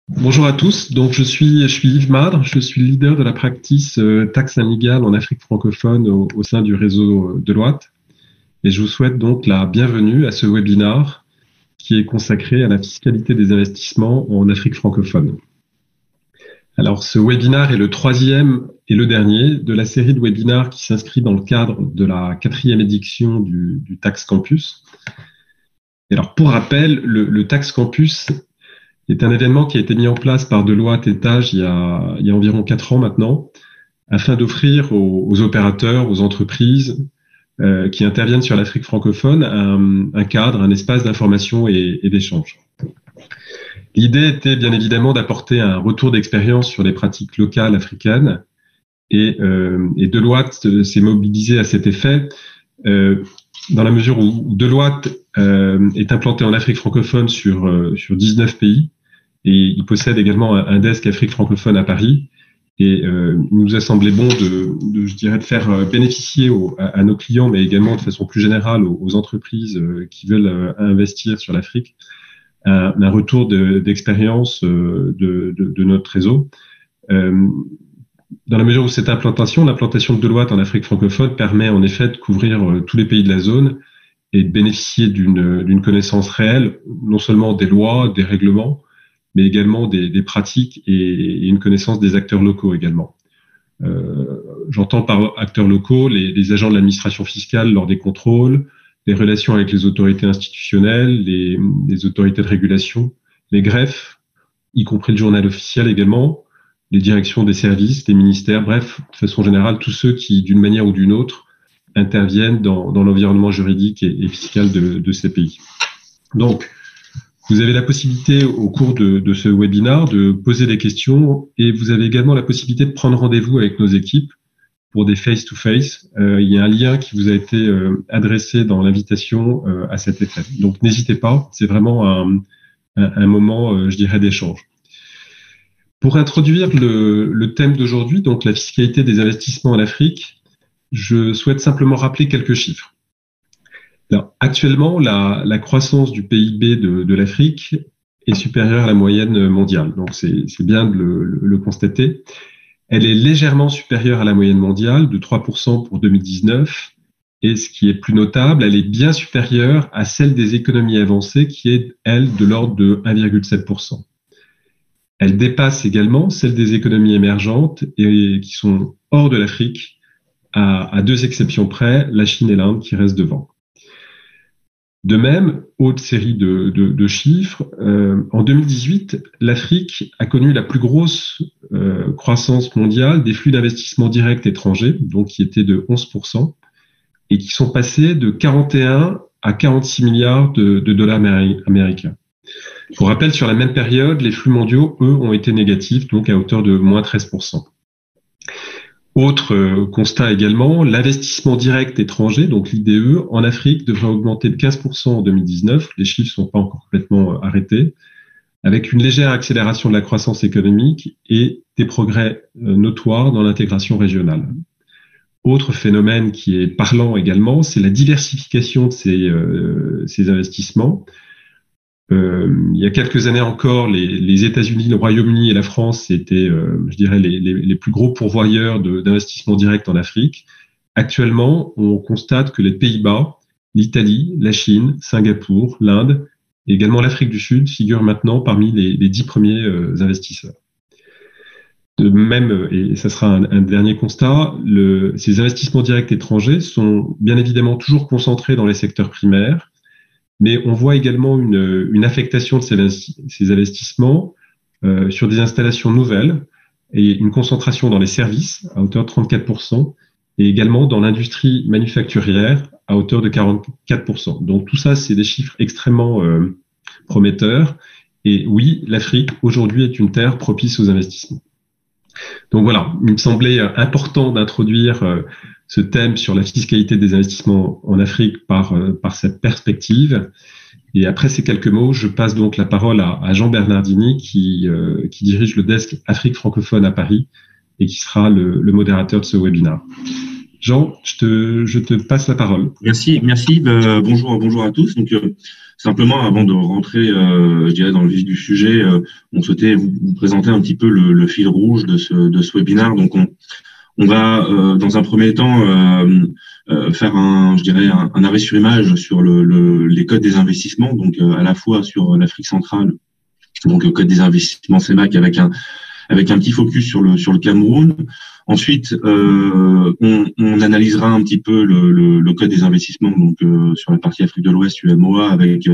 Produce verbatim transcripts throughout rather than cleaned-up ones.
Bonjour à tous. Donc, je suis, je suis Yves Madre. Je suis leader de la practice euh, taxe légale en Afrique francophone au, au sein du réseau euh, Deloitte. Et je vous souhaite donc la bienvenue à ce webinaire qui est consacré à la fiscalité des investissements en Afrique francophone. Alors, ce webinaire est le troisième et le dernier de la série de webinaires qui s'inscrit dans le cadre de la quatrième édition du, du Tax Campus. Et alors, pour rappel, le, le Tax Campus est un événement qui a été mis en place par Deloitte et Tage il y a, il y a environ quatre ans maintenant, afin d'offrir aux, aux opérateurs, aux entreprises euh, qui interviennent sur l'Afrique francophone un, un cadre, un espace d'information et, et d'échange. L'idée était bien évidemment d'apporter un retour d'expérience sur les pratiques locales africaines et, euh, et Deloitte s'est mobilisé à cet effet euh, dans la mesure où Deloitte euh, est implanté en Afrique francophone sur, euh, sur dix-neuf pays. Et il possède également un desk Afrique francophone à Paris. Et euh, il nous a semblé bon de, de je dirais, de faire bénéficier aux, à, à nos clients, mais également de façon plus générale aux, aux entreprises euh, qui veulent euh, investir sur l'Afrique, un, un retour de, d'expérience euh, de, de, de notre réseau. Euh, dans la mesure où cette implantation, l'implantation de Deloitte en Afrique francophone permet en effet de couvrir euh, tous les pays de la zone et de bénéficier d'une, d'une connaissance réelle, non seulement des lois, des règlements, mais également des, des pratiques et, et une connaissance des acteurs locaux également. Euh, j'entends par acteurs locaux les, les agents de l'administration fiscale lors des contrôles, les relations avec les autorités institutionnelles, les, les autorités de régulation, les greffes, y compris le journal officiel également, les directions des services, les ministères, bref, de façon générale, tous ceux qui, d'une manière ou d'une autre, interviennent dans, dans l'environnement juridique et, et fiscal de, de ces pays. Donc, vous avez la possibilité au cours de, de ce webinaire de poser des questions et vous avez également la possibilité de prendre rendez-vous avec nos équipes pour des face-to-face. Euh, il y a un lien qui vous a été euh, adressé dans l'invitation euh, à cet effet. Donc n'hésitez pas, c'est vraiment un, un, un moment, euh, je dirais, d'échange. Pour introduire le, le thème d'aujourd'hui, donc la fiscalité des investissements en Afrique, je souhaite simplement rappeler quelques chiffres. Alors, actuellement, la, la croissance du P I B de, de l'Afrique est supérieure à la moyenne mondiale. Donc, c'est, c'est bien de le, le, le constater. Elle est légèrement supérieure à la moyenne mondiale de trois pour cent pour deux mille dix-neuf. Et ce qui est plus notable, elle est bien supérieure à celle des économies avancées qui est, elle, de l'ordre de un virgule sept pour cent. Elle dépasse également celle des économies émergentes et qui sont hors de l'Afrique, à, à deux exceptions près, la Chine et l'Inde qui restent devant. De même, autre série de, de, de chiffres, euh, en deux mille dix-huit, l'Afrique a connu la plus grosse euh, croissance mondiale des flux d'investissement directs étrangers, donc qui étaient de onze pour cent, et qui sont passés de quarante et un à quarante-six milliards de, de dollars américains. Pour rappel, sur la même période, les flux mondiaux, eux, ont été négatifs, donc à hauteur de moins treize pour cent. Autre euh, constat également, l'investissement direct étranger, donc l'I D E, en Afrique devrait augmenter de quinze pour cent en deux mille dix-neuf. Les chiffres ne sont pas encore complètement euh, arrêtés, avec une légère accélération de la croissance économique et des progrès euh, notoires dans l'intégration régionale. Autre phénomène qui est parlant également, c'est la diversification de ces, euh, ces investissements. Euh, il y a quelques années encore, les, les États-Unis, le Royaume-Uni et la France étaient, euh, je dirais, les, les, les plus gros pourvoyeurs de, d'investissements directs en Afrique. Actuellement, on constate que les Pays-Bas, l'Italie, la Chine, Singapour, l'Inde et également l'Afrique du Sud figurent maintenant parmi les, les dix premiers euh, investisseurs. De même, et ça sera un, un dernier constat, le, ces investissements directs étrangers sont bien évidemment toujours concentrés dans les secteurs primaires, mais on voit également une, une affectation de ces, ces investissements euh, sur des installations nouvelles et une concentration dans les services à hauteur de trente-quatre pour cent et également dans l'industrie manufacturière à hauteur de quarante-quatre pour cent. Donc tout ça, c'est des chiffres extrêmement euh, prometteurs. Et oui, l'Afrique aujourd'hui est une terre propice aux investissements. Donc voilà, il me semblait important d'introduire euh, ce thème sur la fiscalité des investissements en Afrique par, euh, par cette perspective. Et après ces quelques mots, je passe donc la parole à, à Jean Bernardini qui, euh, qui dirige le desk Afrique francophone à Paris et qui sera le, le modérateur de ce webinaire. Jean, je te, je te passe la parole. Merci, merci. Euh, bonjour, bonjour à tous. Donc, euh, simplement, avant de rentrer, euh, je dirais, dans le vif du sujet, euh, on souhaitait vous, vous présenter un petit peu le, le fil rouge de ce, de ce webinaire. Donc, on, on va, euh, dans un premier temps, euh, euh, faire un, je dirais, un, un arrêt sur image sur le, le, les codes des investissements, donc euh, à la fois sur l'Afrique centrale, donc le code des investissements C E M A C avec un avec un petit focus sur le sur le Cameroun. Ensuite, euh, on, on analysera un petit peu le, le, le code des investissements, donc euh, sur la partie Afrique de l'Ouest, U M O A, avec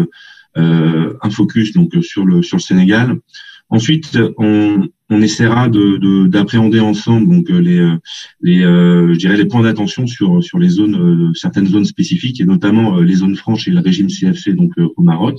euh, un focus donc sur le sur le Sénégal. Ensuite, on, on essaiera de, de, d'appréhender ensemble donc les les euh, je dirais les points d'attention sur sur les zones euh, certaines zones spécifiques et notamment euh, les zones franches et le régime C F C donc euh, au Maroc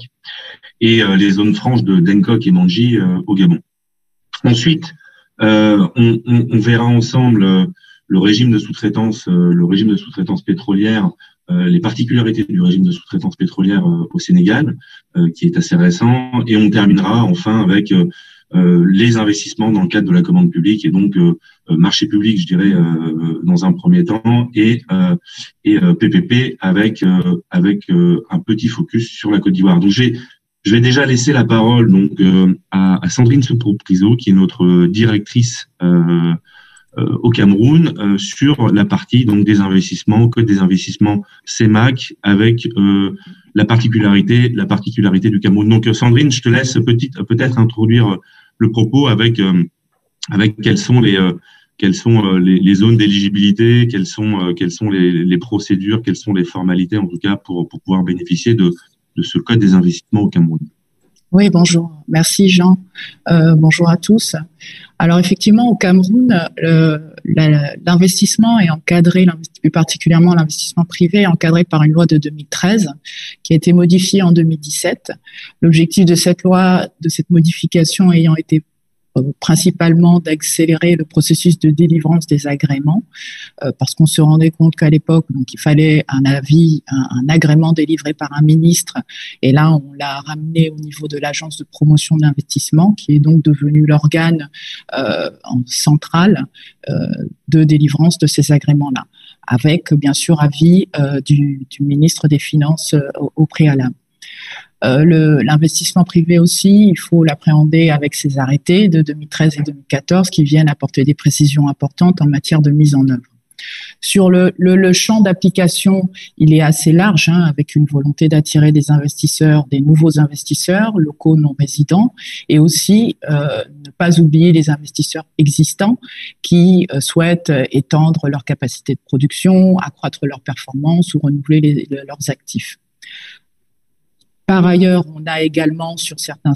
et euh, les zones franches de Dengok et Mandji euh, au Gabon. Ensuite, euh, on, on, on verra ensemble euh, le régime de sous-traitance, euh, le régime de sous-traitance pétrolière, euh, les particularités du régime de sous-traitance pétrolière euh, au Sénégal, euh, qui est assez récent, et on terminera enfin avec euh, euh, les investissements dans le cadre de la commande publique et donc euh, marché public, je dirais, euh, dans un premier temps, et euh, et euh, P P P avec euh, avec euh, un petit focus sur la Côte d'Ivoire. Donc j'ai Je vais déjà laisser la parole donc euh, à, à Sandrine Soupo-Priso, qui est notre directrice euh, euh, au Cameroun, euh, sur la partie donc des investissements, code des investissements C E M A C, avec euh, la particularité la particularité du Cameroun. Donc Sandrine, je te laisse petite, peut-être introduire le propos avec euh, avec quelles sont les euh, quelles sont euh, les, les zones d'éligibilité, quelles sont euh, quelles sont les, les procédures, quelles sont les formalités en tout cas pour pour pouvoir bénéficier de de ce code des investissements au Cameroun. Oui, bonjour. Merci Jean. Euh, bonjour à tous. Alors effectivement, au Cameroun, le, la, l'investissement est encadré, plus particulièrement l'investissement privé, est encadré par une loi de deux mille treize qui a été modifiée en deux mille dix-sept. L'objectif de cette loi, de cette modification ayant été principalement d'accélérer le processus de délivrance des agréments, euh, parce qu'on se rendait compte qu'à l'époque, donc il fallait un avis, un, un agrément délivré par un ministre, et là on l'a ramené au niveau de l'agence de promotion de l'investissement, qui est donc devenu l'organe euh, en central euh, de délivrance de ces agréments-là, avec bien sûr avis euh, du, du ministre des Finances euh, au, au préalable. Euh, le, l'investissement privé aussi, il faut l'appréhender avec ces arrêtés de deux mille treize et deux mille quatorze qui viennent apporter des précisions importantes en matière de mise en œuvre. Sur le, le, le champ d'application, il est assez large, hein, avec une volonté d'attirer des investisseurs, des nouveaux investisseurs locaux non résidents, et aussi euh, ne pas oublier les investisseurs existants qui euh, souhaitent étendre leur capacité de production, accroître leurs performances ou renouveler les, leurs actifs. Par ailleurs, on a également sur certains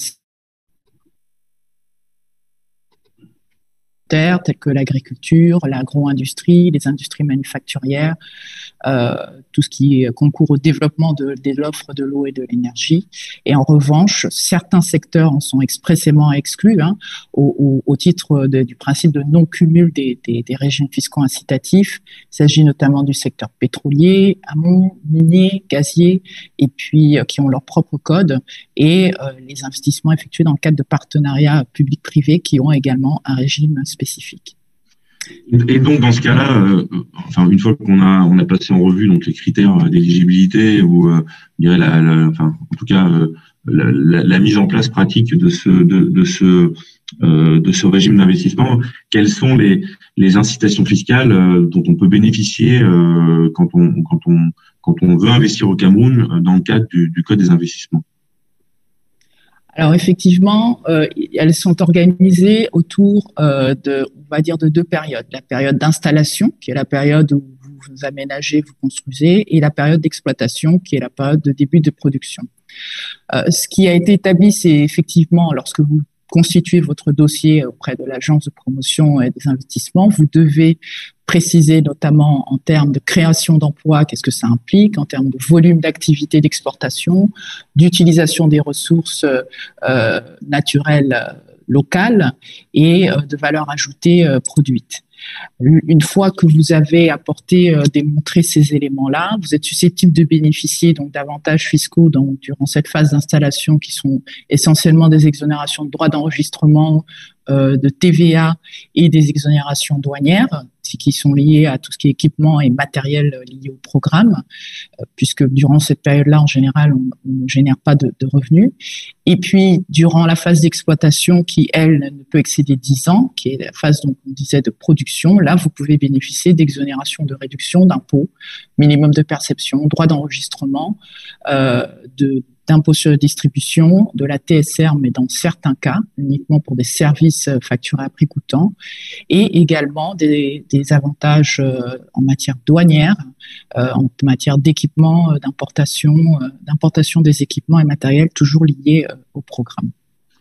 secteurs tels que l'agriculture, l'agro-industrie, les industries manufacturières, euh, tout ce qui concourt au développement de, de l'offre de l'eau et de l'énergie. Et en revanche, certains secteurs en sont expressément exclus, hein, au, au, au titre de, du principe de non-cumul des, des, des régimes fiscaux incitatifs. Il s'agit notamment du secteur pétrolier, amont, minier, gazier, et puis euh, qui ont leur propre code, et euh, les investissements effectués dans le cadre de partenariats publics-privés qui ont également un régime spécifique. Et donc dans ce cas-là, euh, enfin une fois qu'on a on a passé en revue donc les critères d'éligibilité ou euh, je dirais la, la, enfin en tout cas euh, la, la, la mise en place pratique de ce de, de ce euh, de ce régime d'investissement, quelles sont les les incitations fiscales euh, dont on peut bénéficier euh, quand on quand on quand on veut investir au Cameroun dans le cadre du, du code des investissements? Alors effectivement, euh, elles sont organisées autour euh, de, on va dire, de deux périodes. La période d'installation, qui est la période où vous, vous aménagez, vous construisez, et la période d'exploitation, qui est la période de début de production. Euh, ce qui a été établi, c'est effectivement, lorsque vous constituez votre dossier auprès de l'agence de promotion et des investissements, vous devez préciser notamment en termes de création d'emplois, qu'est-ce que ça implique, en termes de volume d'activité d'exportation, d'utilisation des ressources euh, naturelles locales et euh, de valeur ajoutée euh, produite. Une fois que vous avez apporté, euh, démontré ces éléments-là, vous êtes susceptible de bénéficier donc d'avantages fiscaux donc, durant cette phase d'installation qui sont essentiellement des exonérations de droits d'enregistrement, euh, de T V A et des exonérations douanières qui sont liées à tout ce qui est équipement et matériel lié au programme, euh, puisque durant cette période-là, en général, on, on ne génère pas de, de revenus. Et puis, durant la phase d'exploitation qui, elle, ne peut excéder dix ans, qui est la phase, donc, on disait, de production, là, vous pouvez bénéficier d'exonération de réduction d'impôts, minimum de perception, droit d'enregistrement, euh, de d'impôt sur la distribution, de la T S R, mais dans certains cas, uniquement pour des services facturés à prix coûtant, et également des, des avantages euh, en matière douanière, euh, en matière d'équipement, euh, d'importation, euh, d'importation des équipements et matériels toujours liés euh, au programme.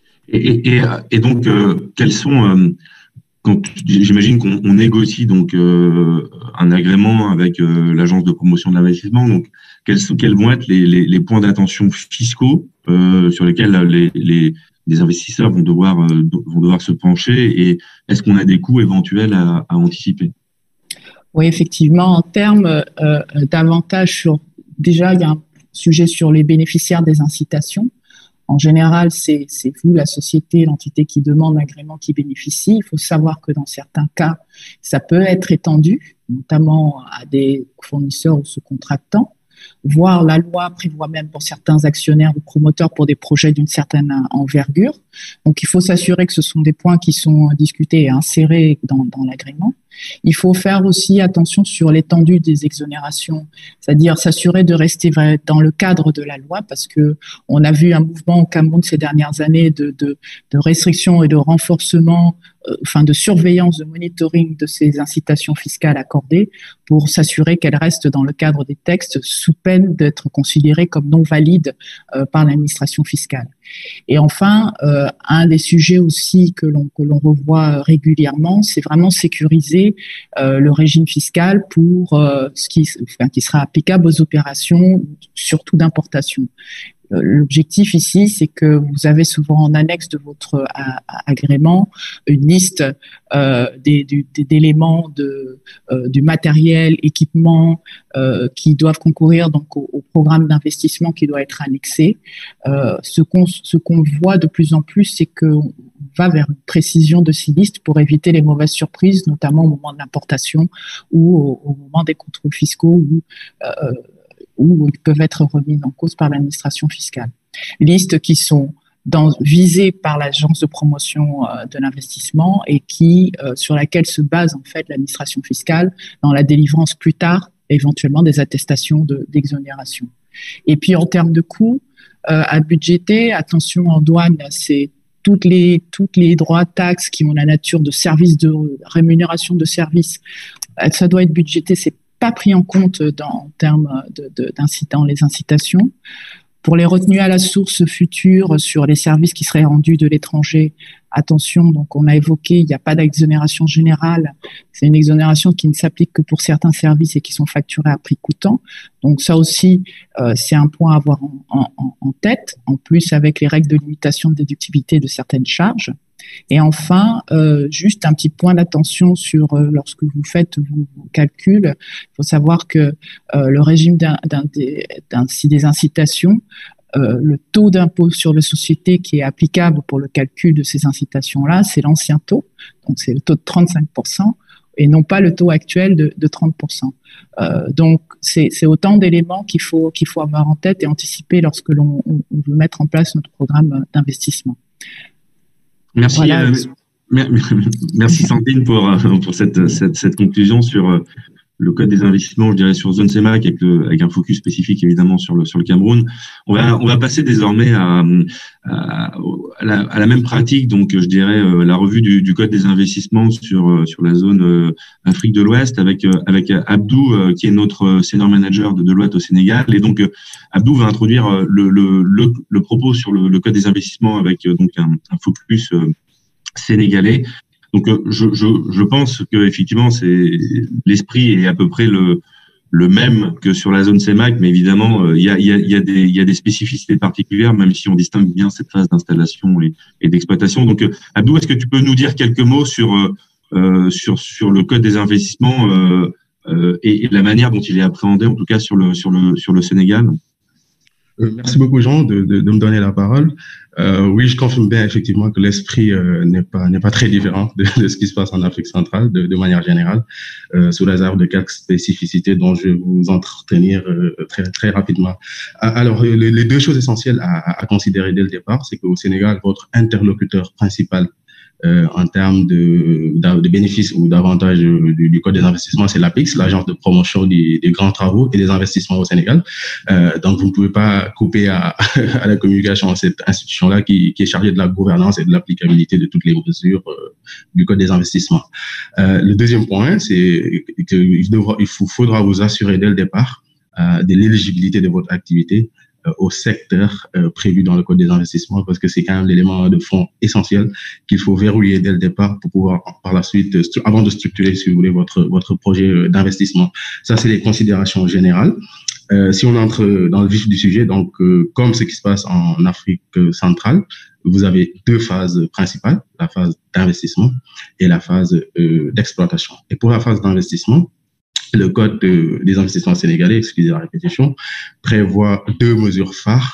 Et, et, et donc, euh, quels sont... Euh Quand, j'imagine qu'on on négocie donc euh, un agrément avec euh, l'agence de promotion de l'investissement. Donc, quels, sont, quels vont être les, les, les points d'attention fiscaux euh, sur lesquels les, les, les investisseurs vont devoir euh, vont devoir se pencher, et est-ce qu'on a des coûts éventuels à, à anticiper? Oui, effectivement, en termes euh, d'avantages sur, déjà il y a un sujet sur les bénéficiaires des incitations. En général, c'est, c'est vous, la société, l'entité qui demande l'agrément qui bénéficie. Il faut savoir que dans certains cas, ça peut être étendu, notamment à des fournisseurs ou sous-contractants, voire la loi prévoit même pour certains actionnaires ou promoteurs pour des projets d'une certaine envergure. Donc, il faut s'assurer que ce sont des points qui sont discutés et insérés dans, dans l'agrément. Il faut faire aussi attention sur l'étendue des exonérations, c'est-à-dire s'assurer de rester dans le cadre de la loi, parce que on a vu un mouvement au Cameroun ces dernières années de, de, de restriction et de renforcement, euh, enfin de surveillance, de monitoring de ces incitations fiscales accordées pour s'assurer qu'elles restent dans le cadre des textes sous peine d'être considérées comme non valides euh, par l'administration fiscale. Et enfin, euh, un des sujets aussi que l'on que l'on revoit régulièrement, c'est vraiment sécuriser euh, le régime fiscal pour euh, ce qui, enfin, qui sera applicable aux opérations, surtout d'importation. L'objectif ici, c'est que vous avez souvent en annexe de votre a, a, agrément une liste euh, des, des, d'éléments de, euh, du matériel, équipement euh, qui doivent concourir donc au, au programme d'investissement qui doit être annexé. Euh, ce qu'on ce qu'on voit de plus en plus, c'est qu'on va vers une précision de ces listes pour éviter les mauvaises surprises, notamment au moment de l'importation ou au, au moment des contrôles fiscaux ou euh, ou ils peuvent être remis en cause par l'administration fiscale. Listes qui sont dans, visées par l'agence de promotion euh, de l'investissement et qui, euh, sur laquelle se base en fait l'administration fiscale dans la délivrance plus tard, éventuellement des attestations de, d'exonération. Et puis en termes de coûts euh, à budgéter, attention en douane, c'est toutes les toutes les droits taxes qui ont la nature de services de rémunération de services, ça doit être budgété, c'est pas pris en compte dans, en termes de, de, d'incitant, les incitations. Pour les retenues à la source futures sur les services qui seraient rendus de l'étranger, attention, donc on a évoqué, il n'y a pas d'exonération générale, c'est une exonération qui ne s'applique que pour certains services et qui sont facturés à prix coûtant. Donc ça aussi, euh, c'est un point à avoir en, en, en tête, en plus avec les règles de limitation de déductibilité de certaines charges. Et enfin, euh, juste un petit point d'attention sur euh, lorsque vous faites vos, vos calculs, il faut savoir que euh, le régime d'un, d'un, des, d'un, des incitations, euh, le taux d'impôt sur les sociétés qui est applicable pour le calcul de ces incitations-là, c'est l'ancien taux, donc c'est le taux de trente-cinq pour cent et non pas le taux actuel de, de trente pour cent. Euh, donc c'est, c'est autant d'éléments qu'il faut qu'il faut avoir en tête et anticiper lorsque l'on on, on veut mettre en place notre programme d'investissement. Merci, voilà. euh, merci Sandrine pour pour cette cette, cette conclusion sur le code des investissements, je dirais sur Zone CEMAC avec le avec un focus spécifique évidemment sur le sur le Cameroun. On va on va passer désormais à à, à, la, à la même pratique, donc je dirais la revue du, du code des investissements sur sur la zone Afrique de l'Ouest avec avec Abdou qui est notre senior manager de Deloitte au Sénégal, et donc Abdou va introduire le le le, le propos sur le, le code des investissements avec donc un, un focus sénégalais. Donc je, je, je pense que effectivement c'est l'esprit est à peu près le le même que sur la zone CEMAC, mais évidemment il y a il y a il y a des il y a des spécificités particulières, même si on distingue bien cette phase d'installation et, et d'exploitation. Donc Abdou, est-ce que tu peux nous dire quelques mots sur euh, sur sur le code des investissements euh, euh, et, et la manière dont il est appréhendé en tout cas sur le sur le sur le Sénégal? Euh, merci beaucoup, Jean, de, de, de me donner la parole. Euh, oui, je confirme bien effectivement que l'esprit euh, n'est pas n'est pas très différent de, de ce qui se passe en Afrique centrale, de, de manière générale, euh, sous réserve de quelques spécificités dont je vais vous entretenir euh, très très rapidement. Alors, les, les deux choses essentielles à, à considérer dès le départ, c'est qu'au Sénégal, votre interlocuteur principal Euh, en termes de, de, de bénéfices ou d'avantages du, du Code des investissements, c'est l'APIX, l'agence de promotion des, des grands travaux et des investissements au Sénégal. Euh, donc, vous ne pouvez pas couper à, à la communication cette institution-là qui, qui est chargée de la gouvernance et de l'applicabilité de toutes les mesures euh, du Code des investissements. Euh, le deuxième point, c'est qu'il devra, il faut, faudra vous assurer dès le départ euh, de l'éligibilité de votre activité au secteur euh, prévu dans le Code des investissements, parce que c'est quand même l'élément de fond essentiel qu'il faut verrouiller dès le départ pour pouvoir par la suite, avant de structurer, si vous voulez, votre votre projet d'investissement. Ça, c'est les considérations générales. Euh, si on entre dans le vif du sujet, donc euh, comme ce qui se passe en Afrique centrale, vous avez deux phases principales, la phase d'investissement et la phase euh, d'exploitation. Et pour la phase d'investissement, le Code de, des investissements sénégalais, excusez la répétition, prévoit deux mesures phares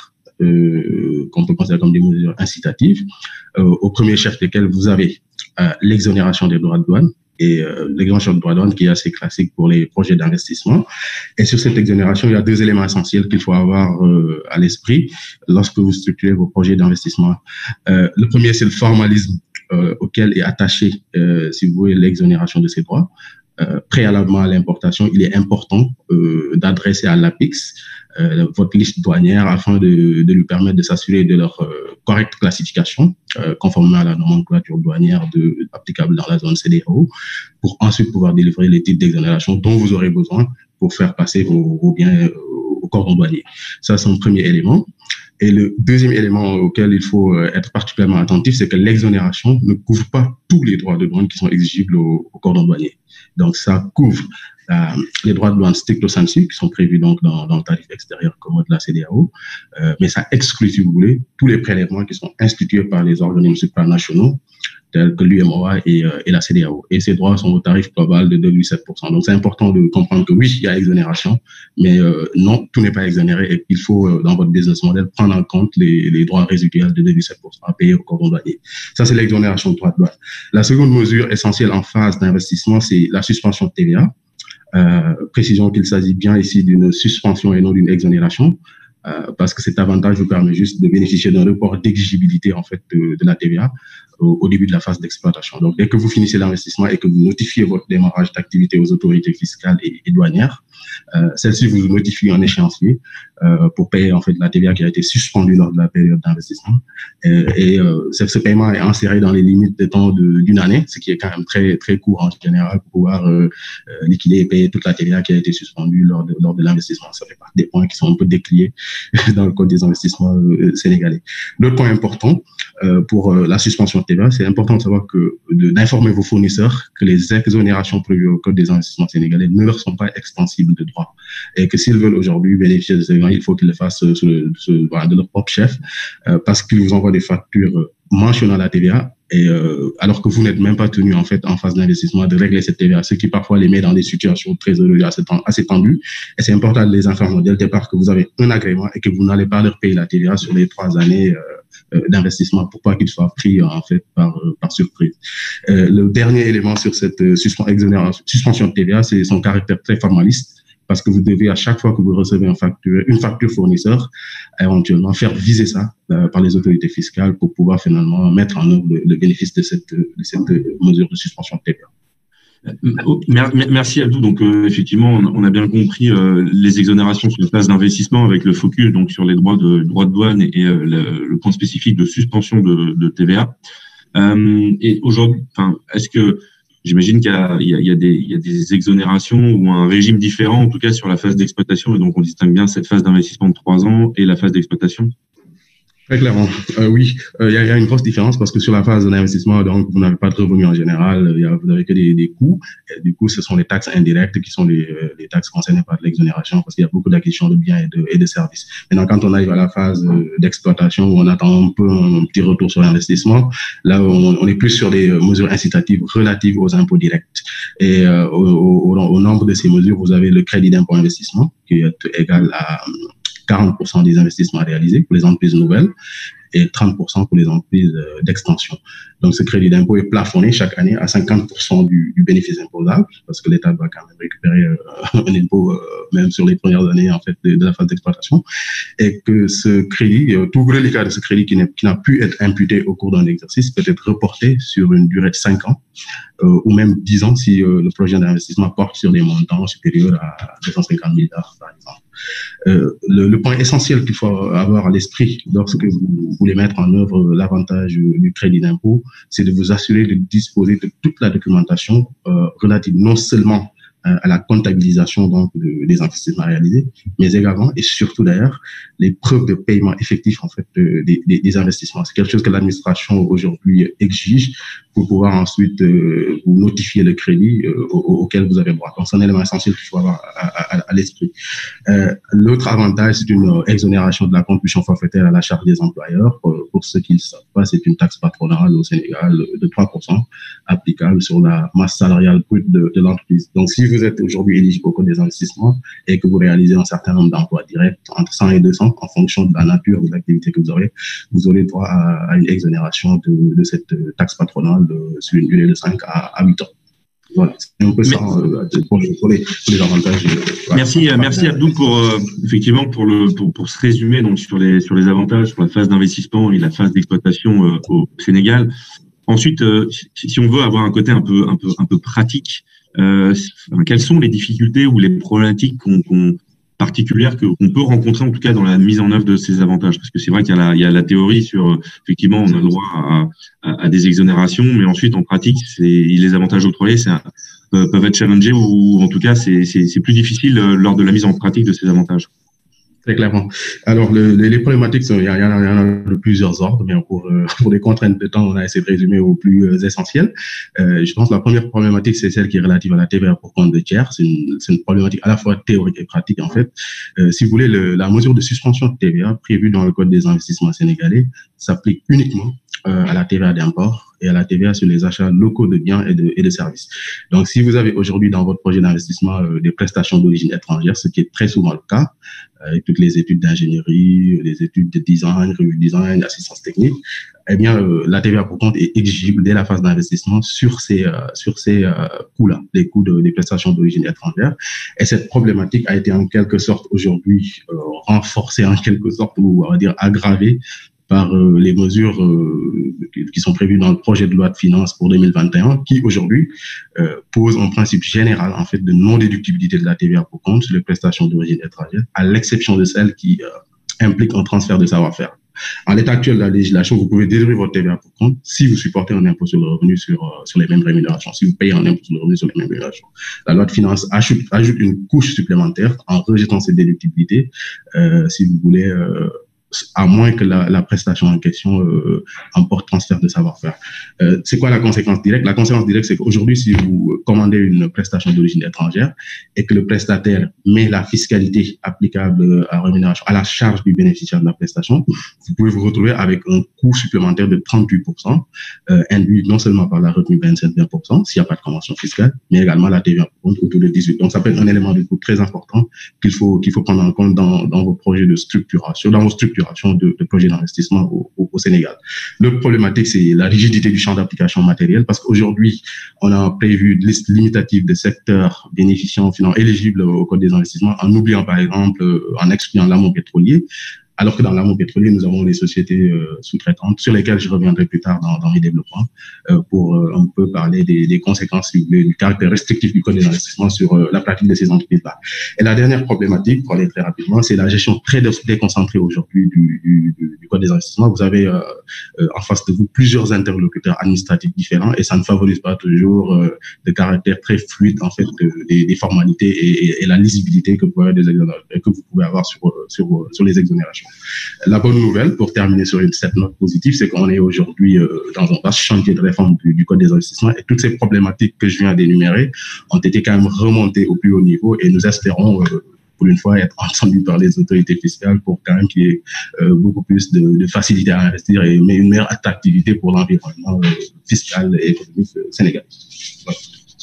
euh, qu'on peut considérer comme des mesures incitatives, euh, au premier chef desquelles vous avez euh, l'exonération des droits de douane et euh, l'exonération des droits de douane qui est assez classique pour les projets d'investissement. Et sur cette exonération, il y a deux éléments essentiels qu'il faut avoir euh, à l'esprit lorsque vous structurez vos projets d'investissement. Euh, le premier, c'est le formalisme euh, auquel est attaché, euh, si vous voulez, l'exonération de ces droits. Euh, préalablement à l'importation, il est important euh, d'adresser à l'APIX euh, votre liste douanière afin de, de lui permettre de s'assurer de leur euh, correcte classification, euh, conformément à la nomenclature douanière de, applicable dans la zone C D A O, pour ensuite pouvoir délivrer les titres d'exonération dont vous aurez besoin pour faire passer vos, vos biens euh, au cordon douanier. Ça, c'est un premier élément. Et le deuxième élément auquel il faut être particulièrement attentif, c'est que l'exonération ne couvre pas tous les droits de douane qui sont exigibles au, au cordon douanier. Donc, ça couvre euh, les droits de douane stricto sensu qui sont prévus donc dans, dans le tarif extérieur commode de la C D A O, euh, mais ça exclut, si vous voulez, tous les prélèvements qui sont institués par les organismes supranationaux tels que l'U M O A et, euh, et la C D A O. Et ces droits sont au tarif global de deux virgule sept pour cent. Donc, c'est important de comprendre que oui, il y a exonération, mais euh, non, tout n'est pas exonéré et il faut, euh, dans votre business model, prendre en compte les, les droits résiduels de deux virgule sept pour cent à payer au cordon douanier. Ça, c'est l'exonération de droits de douane. La seconde mesure essentielle en phase d'investissement, c'est la suspension de T V A. Euh, précisons qu'il s'agit bien ici d'une suspension et non d'une exonération. Euh, parce que cet avantage vous permet juste de bénéficier d'un report d'exigibilité en fait de, de la T V A au, au début de la phase d'exploitation. Donc, dès que vous finissez l'investissement et que vous notifiez votre démarrage d'activité aux autorités fiscales et, et douanières, euh, celle-ci vous notifie un échéancier euh, pour payer en fait la T V A qui a été suspendue lors de la période d'investissement. Et, et euh, ce, ce paiement est inséré dans les limites de temps d'une année, ce qui est quand même très très court en général pour pouvoir euh, euh, liquider et payer toute la T V A qui a été suspendue lors de lors de l'investissement. Ça fait partie des points qui sont un peu décriés dans le Code des investissements euh, sénégalais. L'autre point important euh, pour euh, la suspension de T V A, c'est important de savoir que d'informer vos fournisseurs que les exonérations prévues au Code des investissements sénégalais ne leur sont pas extensibles de droit et que s'ils veulent aujourd'hui bénéficier de ces gains, il faut qu'ils le fassent sous le, sous, voilà, de leur propre chef euh, parce qu'ils vous envoient des factures mentionnant la T V A et euh, alors que vous n'êtes même pas tenu en fait en phase d'investissement de régler cette T V A, ce qui parfois les met dans des situations très assez, assez tendues. Et c'est important de les informer dès le départ que vous avez un agrément et que vous n'allez pas leur payer la T V A sur les trois années euh, euh, d'investissement pour pas qu'ils soient pris en fait par euh, par surprise. Euh, le dernier élément sur cette euh, suspension, suspension de T V A, c'est son caractère très formaliste. Parce que vous devez, à chaque fois que vous recevez une facture, une facture fournisseur, éventuellement faire viser ça euh, par les autorités fiscales pour pouvoir finalement mettre en œuvre le, le bénéfice de cette, de cette mesure de suspension de T V A. Merci Abdou. Donc euh, effectivement, on a bien compris euh, les exonérations sur les phases d'investissement avec le focus donc sur les droits de droits de douane et, et euh, le, le point spécifique de suspension de, de T V A. Euh, et aujourd'hui, enfin, est-ce que j'imagine qu'il y a, il y, a, il y, a des, il y a des exonérations ou un régime différent, en tout cas sur la phase d'exploitation. Et donc, on distingue bien cette phase d'investissement de trois ans et la phase d'exploitation. Très clairement, euh, oui, il euh, y, a, y a une grosse différence parce que sur la phase d'investissement, donc vous n'avez pas de revenus en général, y a, vous n'avez que des, des coûts. Et du coup, ce sont les taxes indirectes qui sont les, euh, les taxes concernées par l'exonération parce qu'il y a beaucoup d'acquisitions de biens et de, et de services. Maintenant, quand on arrive à la phase euh, d'exploitation où on attend un peu un petit retour sur l'investissement, là, on, on est plus sur des mesures incitatives relatives aux impôts directs. Et euh, au, au, au nombre de ces mesures, vous avez le crédit d'impôt investissement qui est égal à quarante pour cent des investissements réalisés pour les entreprises nouvelles et trente pour cent pour les entreprises d'extension. Donc, ce crédit d'impôt est plafonné chaque année à cinquante pour cent du, du bénéfice imposable, parce que l'État doit quand même récupérer euh, un impôt euh, même sur les premières années en fait de, de la phase d'exploitation, et que ce crédit, euh, tout reliquat de ce crédit qui, qui n'a pu être imputé au cours d'un exercice peut être reporté sur une durée de cinq ans euh, ou même dix ans si euh, le projet d'investissement porte sur des montants supérieurs à deux cent cinquante milliards, par exemple. Euh, le, le point essentiel qu'il faut avoir à l'esprit lorsque vous voulez mettre en œuvre l'avantage du crédit d'impôt, c'est de vous assurer de disposer de toute la documentation euh, relative non seulement euh, à la comptabilisation donc de, des investissements réalisés, mais également et surtout d'ailleurs les preuves de paiement effectif en fait de, de, de, des investissements. C'est quelque chose que l'administration aujourd'hui exige pour pouvoir ensuite euh, vous notifier le crédit euh, auquel vous avez droit. Donc c'est un élément essentiel qu'il faut avoir à, à, à l'esprit. Euh, l'autre avantage, c'est une exonération de la contribution forfaitaire à la charge des employeurs. Euh, pour ceux qui ne savent pas, c'est une taxe patronale au Sénégal de trois pour cent applicable sur la masse salariale brute de, de l'entreprise. Donc si vous êtes aujourd'hui éligible au code des investissements et que vous réalisez un certain nombre d'emplois directs, entre cent et deux cents, en fonction de la nature de l'activité que vous aurez, vous aurez droit à, à une exonération de, de cette taxe patronale de, sur une durée de cinq à huit ans. Voilà, c'est un peu ça euh, pour, les, pour, les, pour les avantages. Euh, merci, voilà. merci Abdou pour euh, effectivement pour le pour, pour se résumer donc sur les sur les avantages sur la phase d'investissement et la phase d'exploitation euh, au Sénégal. Ensuite, euh, si, si on veut avoir un côté un peu un peu un peu pratique, euh, quelles sont les difficultés ou les problématiques qu'on, qu'on particulières que qu'on peut rencontrer en tout cas dans la mise en œuvre de ces avantages, parce que c'est vrai qu'il y a la il y a la théorie sur effectivement on a le droit à, à, à des exonérations, mais ensuite en pratique c'est les avantages octroyés c'est un, peuvent être challengés ou en tout cas c'est c'est c'est plus difficile lors de la mise en pratique de ces avantages. Très clairement. Alors, le, les, les problématiques, sont, il y, en a, il y en a de plusieurs ordres, mais pour, euh, pour des contraintes de temps, on a essayé de résumer aux plus euh, essentiels. Euh, je pense que la première problématique, c'est celle qui est relative à la T V A pour compte de tiers. C'est une, c'est une problématique à la fois théorique et pratique, en fait. Euh, si vous voulez, le, la mesure de suspension de T V A prévue dans le Code des investissements sénégalais s'applique uniquement euh, à la T V A d'import et à la T V A sur les achats locaux de biens et de, et de services. Donc, si vous avez aujourd'hui dans votre projet d'investissement euh, des prestations d'origine étrangère, ce qui est très souvent le cas, avec toutes les études d'ingénierie, les études de design, revue de design, assistance technique, eh bien, euh, la T V A pour compte est exigible dès la phase d'investissement sur ces, euh, sur ces euh, coûts-là, les coûts de, des prestations d'origine étrangère. Et cette problématique a été en quelque sorte aujourd'hui euh, renforcée, en quelque sorte, ou on va dire aggravée par euh, les mesures euh, qui sont prévues dans le projet de loi de finances pour deux mille vingt et un, qui aujourd'hui euh, pose un principe général en fait de non-déductibilité de la T V A pour compte sur les prestations d'origine étrangère, à l'exception de celles qui euh, impliquent un transfert de savoir-faire. En l'état actuel de la législation, vous pouvez déduire votre T V A pour compte si vous supportez un impôt sur le revenu sur, euh, sur les mêmes rémunérations, si vous payez un impôt sur le revenu sur les mêmes rémunérations. La loi de finances ajoute, ajoute une couche supplémentaire en rejetant cette déductibilité, euh, si vous voulez, euh, à moins que la, la prestation en question euh, emporte transfert de savoir-faire. Euh, c'est quoi la conséquence directe? La conséquence directe, c'est qu'aujourd'hui, si vous commandez une prestation d'origine étrangère et que le prestataire met la fiscalité applicable à rémunération à la charge du bénéficiaire de la prestation, vous pouvez vous retrouver avec un coût supplémentaire de trente-huit pour cent, euh, induit non seulement par la retenue vingt-sept à vingt pour cent, s'il n'y a pas de convention fiscale, mais également la T V A autour de dix-huit. Donc, ça peut être un élément de coût très important qu'il faut, qu'il faut prendre en compte dans, dans vos projets de structuration, dans vos structures De, de projets d'investissement au, au, au Sénégal. L'autre problématique, c'est la rigidité du champ d'application matériel, parce qu'aujourd'hui, on a prévu une liste limitative de secteurs bénéficiant, finalement, éligibles au Code des investissements, en oubliant, par exemple, en excluant l'amont pétrolier, alors que dans l'amont pétrolier, nous avons les sociétés euh, sous-traitantes, sur lesquelles je reviendrai plus tard dans, dans mes développements, euh, pour euh, un peu parler des, des conséquences du caractère restrictif du Code des investissements sur euh, la pratique de ces entreprises-là. Et la dernière problématique, pour aller très rapidement, c'est la gestion très déconcentrée aujourd'hui du, du, du, du Code des investissements. Vous avez euh, euh, en face de vous plusieurs interlocuteurs administratifs différents, et ça ne favorise pas toujours euh, le caractère très fluide, en fait, de, des, des formalités et, et, et la lisibilité que vous pouvez, des, que vous pouvez avoir sur, sur, sur les exonérations. La bonne nouvelle, pour terminer sur une, cette note positive, c'est qu'on est aujourd'hui euh, dans un vaste chantier de réforme du, du Code des investissements, et toutes ces problématiques que je viens d'énumérer ont été quand même remontées au plus haut niveau, et nous espérons euh, pour une fois être entendus par les autorités fiscales pour quand même qu'il y ait euh, beaucoup plus de, de facilité à investir, et mais une meilleure attractivité pour l'environnement euh, fiscal et économique euh, sénégalais. Voilà.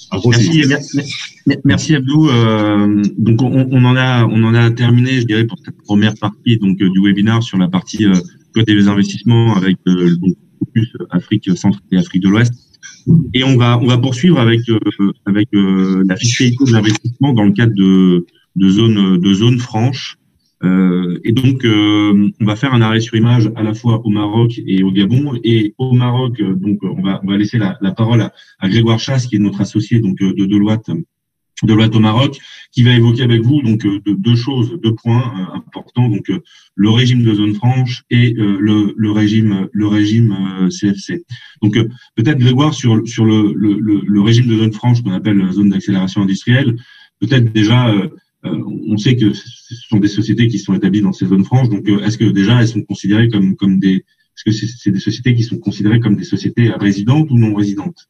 Merci, merci, merci Abdou. Euh, donc on, on en a, on en a terminé, je dirais, pour cette première partie donc du webinaire sur la partie euh, côté des investissements avec euh, donc focus Afrique centrale et Afrique de l'Ouest. Et on va, on va poursuivre avec euh, avec euh, la fiscalité de l'investissement dans le cadre de de zones de zones franches. Euh, et donc, euh, on va faire un arrêt sur image à la fois au Maroc et au Gabon. Et au Maroc, euh, donc, on va, on va laisser la, la parole à, à Grégoire Chasse, qui est notre associé donc de Deloitte, Deloitte au Maroc, qui va évoquer avec vous donc de, deux choses, deux points euh, importants. Donc, euh, le régime de zone franche et euh, le, le régime, le régime euh, C F C. Donc, euh, peut-être Grégoire sur sur le, le, le régime de zone franche qu'on appelle zone d'accélération industrielle. Peut-être déjà. Euh, Euh, on sait que ce sont des sociétés qui sont établies dans ces zones franches. Donc, euh, est-ce que déjà elles sont considérées comme comme des est-ce que c'est, c'est des sociétés qui sont considérées comme des sociétés résidentes ou non résidentes?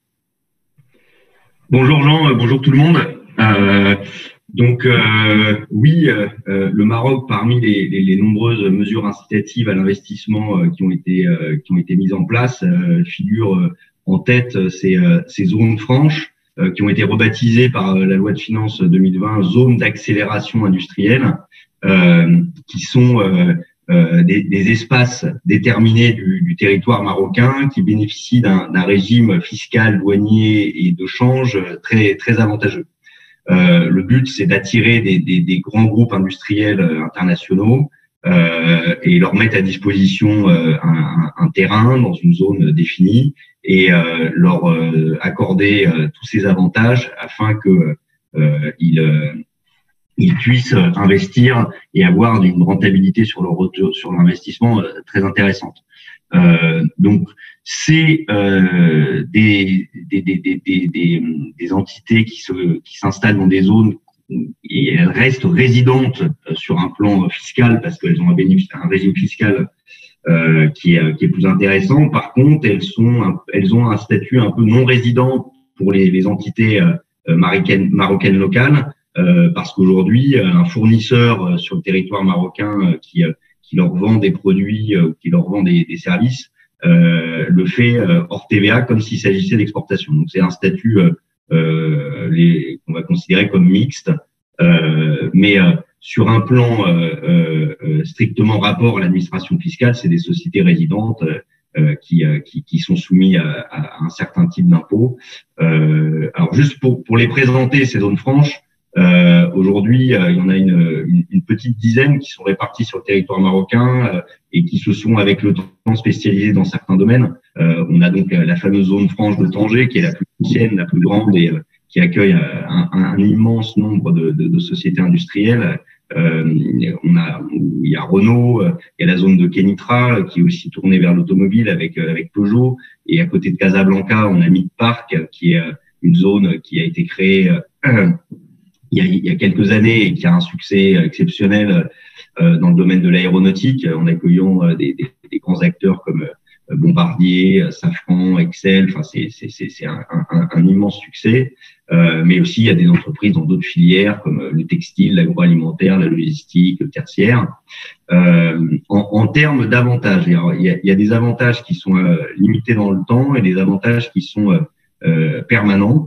Bonjour Jean, euh, bonjour tout le monde. Euh, donc euh, oui, euh, le Maroc, parmi les, les, les nombreuses mesures incitatives à l'investissement euh, qui ont été euh, qui ont été mises en place, euh, figure euh, en tête ces euh, ces zones franches, qui ont été rebaptisées par la loi de finances deux mille vingt zones d'accélération industrielle, euh, qui sont euh, euh, des, des espaces déterminés du, du territoire marocain qui bénéficient d'un, d'un régime fiscal, douanier et de change très très avantageux. Euh, le but, c'est d'attirer des, des, des grands groupes industriels internationaux euh, et leur mettre à disposition euh, un, un terrain dans une zone définie et euh, leur euh, accorder euh, tous ces avantages afin que euh, ils, euh, ils puissent investir et avoir une rentabilité sur leur retour sur l'investissement euh, très intéressante. Euh, donc c'est euh, des, des, des, des, des, des entités qui se qui s'installent dans des zones et elles restent résidentes sur un plan fiscal parce qu'elles ont un bénéfice, un régime fiscal Euh, qui, est, qui est plus intéressant. Par contre, elles sont, elles ont un statut un peu non résident pour les, les entités euh, marocaines, marocaines locales, euh, parce qu'aujourd'hui, un fournisseur euh, sur le territoire marocain euh, qui, euh, qui leur vend des produits, euh, qui leur vend des, des services, euh, le fait euh, hors T V A comme s'il s'agissait d'exportation. Donc, c'est un statut euh, euh, les, qu'on va considérer comme mixte, euh, mais euh, sur un plan euh, euh, strictement rapport à l'administration fiscale, c'est des sociétés résidentes euh, qui, euh, qui, qui sont soumises à, à un certain type d'impôt. Euh, alors juste pour, pour les présenter, ces zones franches, euh, aujourd'hui, euh, il y en a une, une, une petite dizaine qui sont réparties sur le territoire marocain euh, et qui se sont avec le temps spécialisées dans certains domaines. Euh, on a donc la fameuse zone franche de Tanger qui est la plus ancienne, la plus grande et euh, qui accueille un, un, un immense nombre de, de, de sociétés industrielles. Euh, on a, il y a Renault, il y a la zone de Kenitra qui est aussi tournée vers l'automobile avec avec Peugeot, et à côté de Casablanca, on a Midpark qui est une zone qui a été créée euh, il, y a, il y a quelques années et qui a un succès exceptionnel euh, dans le domaine de l'aéronautique en accueillant des, des, des grands acteurs comme Bombardier, Safran, Excel. Enfin, c'est c'est c'est un, un, un immense succès. Euh, mais aussi il y a des entreprises dans d'autres filières comme le textile, l'agroalimentaire, la logistique, le tertiaire. Euh, en, en termes d'avantages, il y, a, il y a des avantages qui sont euh, limités dans le temps et des avantages qui sont euh, euh, permanents.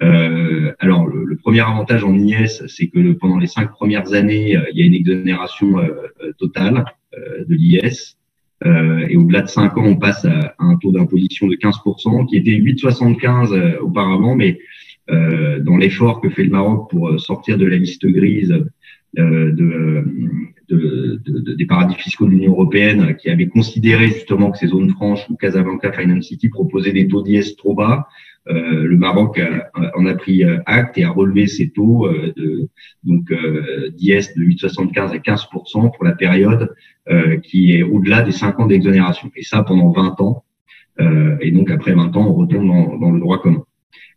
Euh, alors le, le premier avantage en I S, c'est que pendant les cinq premières années, euh, il y a une exonération euh, totale euh, de l'I S. Euh, et au-delà de cinq ans, on passe à, à un taux d'imposition de quinze pour cent, qui était huit virgule soixante-quinze euh, auparavant, mais Euh, dans l'effort que fait le Maroc pour sortir de la liste grise euh, de, de, de, de, des paradis fiscaux de l'Union européenne, qui avait considéré justement que ces zones franches ou Casablanca Finance City proposaient des taux d'I S trop bas. Euh, le Maroc a, en a pris acte et a relevé ses taux euh, de, donc euh, d'I S de huit virgule soixante-quinze à quinze pour cent pour la période euh, qui est au-delà des cinq ans d'exonération. Et ça pendant vingt ans. Euh, et donc après vingt ans, on retourne dans, dans le droit commun.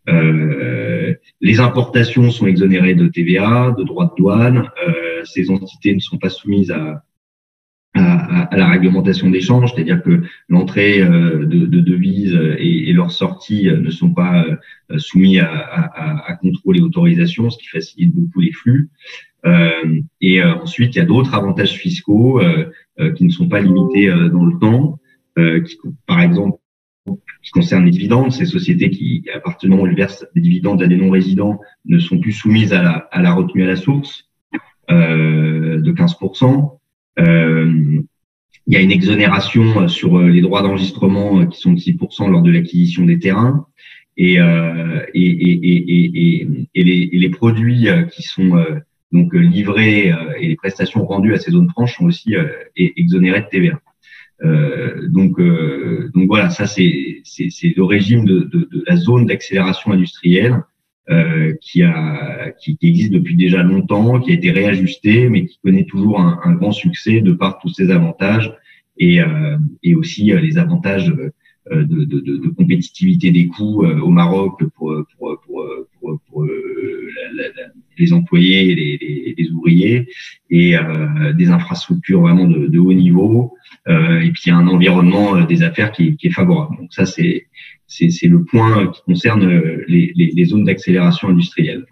Euh, les importations sont exonérées de T V A, de droits de douane. Euh, ces entités ne sont pas soumises à, à, à la réglementation d'échange, c'est-à-dire que l'entrée euh, de, de devises et, et leur sortie ne sont pas euh, soumis à, à, à contrôle et autorisation, ce qui facilite beaucoup les flux. Euh, et euh, ensuite, il y a d'autres avantages fiscaux euh, euh, qui ne sont pas limités euh, dans le temps, euh, qui, par exemple, qui concerne les dividendes, ces sociétés qui, à partir du moment où elles versent des dividendes à des non-résidents, ne sont plus soumises à la, à la retenue à la source euh, de quinze pour cent. Euh, il y a une exonération sur les droits d'enregistrement qui sont de six pour cent lors de l'acquisition des terrains. Et, euh, et, et, et, et, et, les, et les produits qui sont euh, donc livrés euh, et les prestations rendues à ces zones franches sont aussi euh, exonérés de T V A. Euh, donc, euh, donc voilà, ça c'est c'est, c'est le régime de, de, de la zone d'accélération industrielle euh, qui a qui, qui existe depuis déjà longtemps, qui a été réajusté, mais qui connaît toujours un, un grand succès de par tous ses avantages et euh, et aussi euh, les avantages euh, de, de, de, de compétitivité des coûts euh, au Maroc pour pour pour pour, pour euh, la, la, la, les employés et les, les, les ouvriers et euh, des infrastructures vraiment de, de haut niveau. Euh, et puis il y a un environnement euh, des affaires qui, qui est favorable. Donc ça c'est c'est, c'est le point qui concerne les, les, les zones d'accélération industrielle.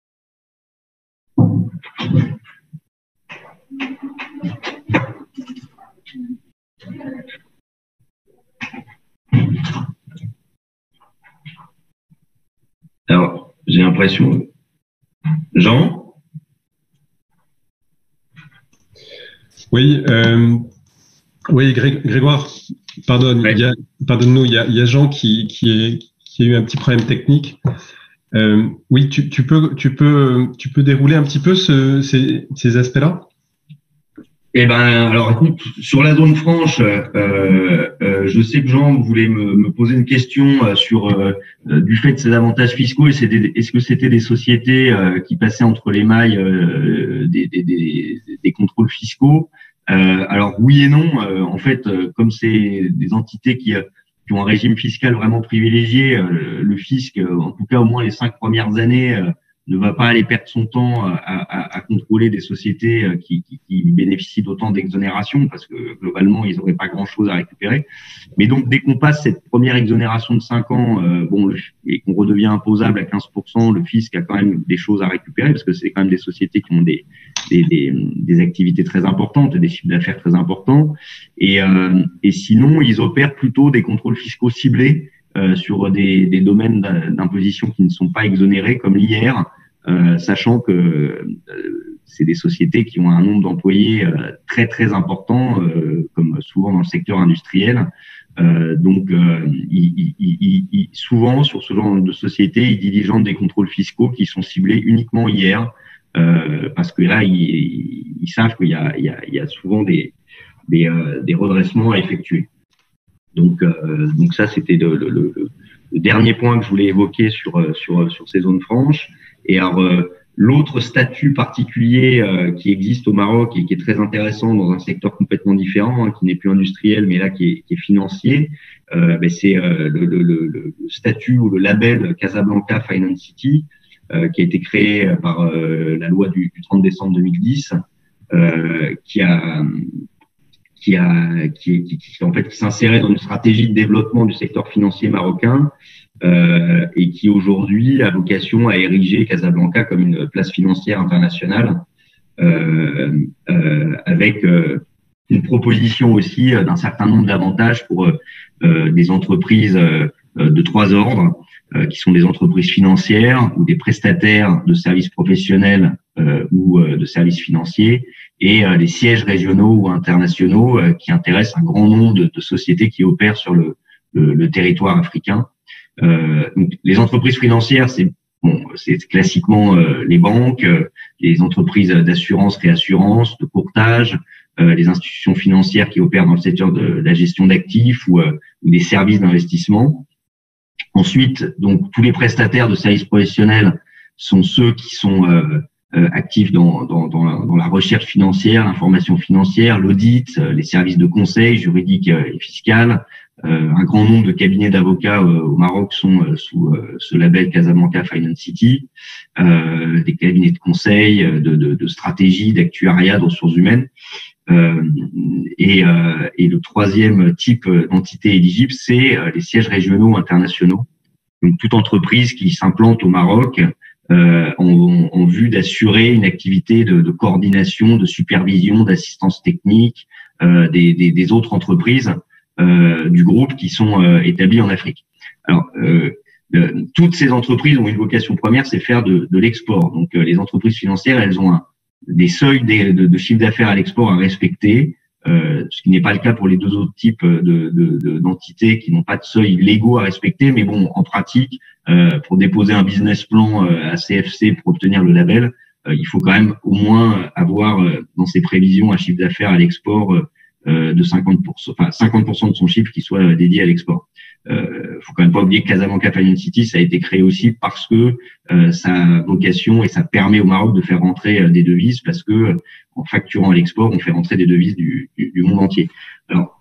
Alors j'ai l'impression, Jean. Oui. Euh... Oui, Gré- Grégoire, pardonne, ouais. il y a, pardonne-nous, il y a, il y a Jean qui, qui, est, qui a eu un petit problème technique. Euh, oui, tu, tu peux, tu peux, tu peux dérouler un petit peu ce, ces, ces aspects-là? Eh ben, alors écoute, sur la zone franche, euh, euh, je sais que Jean voulait me, me poser une question sur euh, du fait de ces avantages fiscaux. Et c'est des, est-ce que c'était des sociétés euh, qui passaient entre les mailles euh, des, des, des, des contrôles fiscaux? Euh, alors oui et non. Euh, en fait, euh, comme c'est des entités qui, euh, qui ont un régime fiscal vraiment privilégié, euh, le fisc, euh, en tout cas au moins les cinq premières années, euh, ne va pas aller perdre son temps à, à, à contrôler des sociétés qui, qui, qui bénéficient d'autant d'exonération parce que globalement ils n'auraient pas grand-chose à récupérer. Mais donc dès qu'on passe cette première exonération de cinq ans, euh, bon, et qu'on redevient imposable à quinze pour cent, le fisc a quand même des choses à récupérer parce que c'est quand même des sociétés qui ont des des, des, des activités très importantes et des chiffres d'affaires très importants. Et, euh, et sinon, ils opèrent plutôt des contrôles fiscaux ciblés euh, sur des, des domaines d'imposition qui ne sont pas exonérés, comme l'I R, euh, sachant que euh, c'est des sociétés qui ont un nombre d'employés euh, très très important, euh, comme souvent dans le secteur industriel. Euh, donc, euh, ils, ils, ils, souvent sur ce genre de sociétés, ils diligentent des contrôles fiscaux qui sont ciblés uniquement I R. Euh, parce que là, ils, ils savent qu'il y a, il y a, il y a souvent des, des, euh, des redressements à effectuer. Donc, euh, donc ça, c'était le, le, le, le dernier point que je voulais évoquer sur, sur, sur ces zones franches. Et alors, euh, l'autre statut particulier euh, qui existe au Maroc et qui est très intéressant dans un secteur complètement différent, hein, qui n'est plus industriel, mais là qui est, qui est financier, euh, ben c'est euh, le, le, le, le statut ou le label Casablanca Finance City. Euh, qui a été créé par euh, la loi du, du trente décembre deux mille dix, euh, qui a qui a qui, qui, qui en fait qui s'insérait dans une stratégie de développement du secteur financier marocain euh, et qui aujourd'hui a vocation à ériger Casablanca comme une place financière internationale euh, euh, avec euh, une proposition aussi d'un certain nombre d'avantages pour euh, des entreprises euh, de trois ordres. Euh, qui sont des entreprises financières ou des prestataires de services professionnels euh, ou euh, de services financiers et euh, des sièges régionaux ou internationaux euh, qui intéressent un grand nombre de, de sociétés qui opèrent sur le, le, le territoire africain. Euh, donc, les entreprises financières, c'est bon, c'est classiquement euh, les banques, euh, les entreprises d'assurance, réassurance, de courtage, euh, les institutions financières qui opèrent dans le secteur de, de la gestion d'actifs ou, euh, ou des services d'investissement. Ensuite, donc tous les prestataires de services professionnels sont ceux qui sont euh, euh, actifs dans, dans, dans, la, dans la recherche financière, l'information financière, l'audit, euh, les services de conseil juridique euh, et fiscal. Euh, un grand nombre de cabinets d'avocats euh, au Maroc sont euh, sous euh, ce label Casablanca Finance City. Euh, des cabinets de conseil, de, de, de stratégie, d'actuariat, de ressources humaines. Euh, et, euh, et le troisième type d'entité éligible, c'est euh, les sièges régionaux ou internationaux. Donc, toute entreprise qui s'implante au Maroc euh, en, en vue d'assurer une activité de, de coordination, de supervision, d'assistance technique euh, des, des, des autres entreprises euh, du groupe qui sont euh, établis en Afrique. Alors, euh, euh, toutes ces entreprises ont une vocation première, c'est faire de, de l'export. Donc, euh, les entreprises financières, elles ont un, des seuils de, de, de chiffre d'affaires à l'export à respecter, euh, ce qui n'est pas le cas pour les deux autres types de, de, de, d'entités qui n'ont pas de seuils légaux à respecter. Mais bon, en pratique, euh, pour déposer un business plan euh, à C F C pour obtenir le label, euh, il faut quand même au moins avoir euh, dans ses prévisions un chiffre d'affaires à l'export euh, de cinquante pour cent, enfin cinquante pour cent de son chiffre qui soit dédié à l'export. Euh, faut quand même pas oublier que Casablanca Finance City, ça a été créé aussi parce que euh, sa vocation et ça permet au Maroc de faire rentrer euh, des devises parce que euh, en facturant à l'export, on fait rentrer des devises du, du, du monde entier. Alors,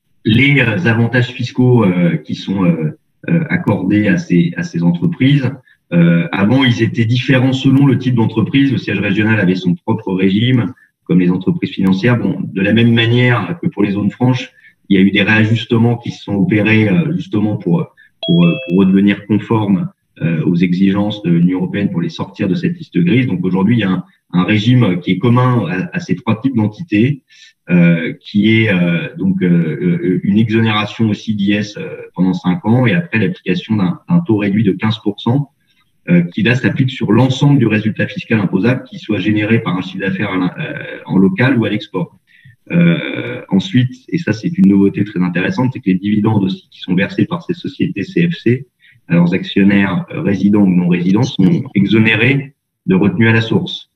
les euh, avantages fiscaux euh, qui sont euh, euh, accordés à ces à ces entreprises, euh, avant ils étaient différents selon le type d'entreprise. Le siège régional avait son propre régime, comme les entreprises financières. Bon, de la même manière que pour les zones franches, il y a eu des réajustements qui se sont opérés euh, justement pour, pour, pour redevenir conformes euh, aux exigences de l'Union européenne pour les sortir de cette liste grise. Donc aujourd'hui, il y a un, un régime qui est commun à, à ces trois types d'entités, euh, qui est euh, donc euh, une exonération aussi d'I S euh, pendant cinq ans et après l'application d'un, d'un taux réduit de quinze pour cent euh, qui là s'applique sur l'ensemble du résultat fiscal imposable qui soit généré par un chiffre d'affaires euh, en local ou à l'export. Euh, ensuite, et ça c'est une nouveauté très intéressante, c'est que les dividendes aussi qui sont versés par ces sociétés C F C à leurs actionnaires euh, résidents ou non résidents sont exonérés de retenue à la source.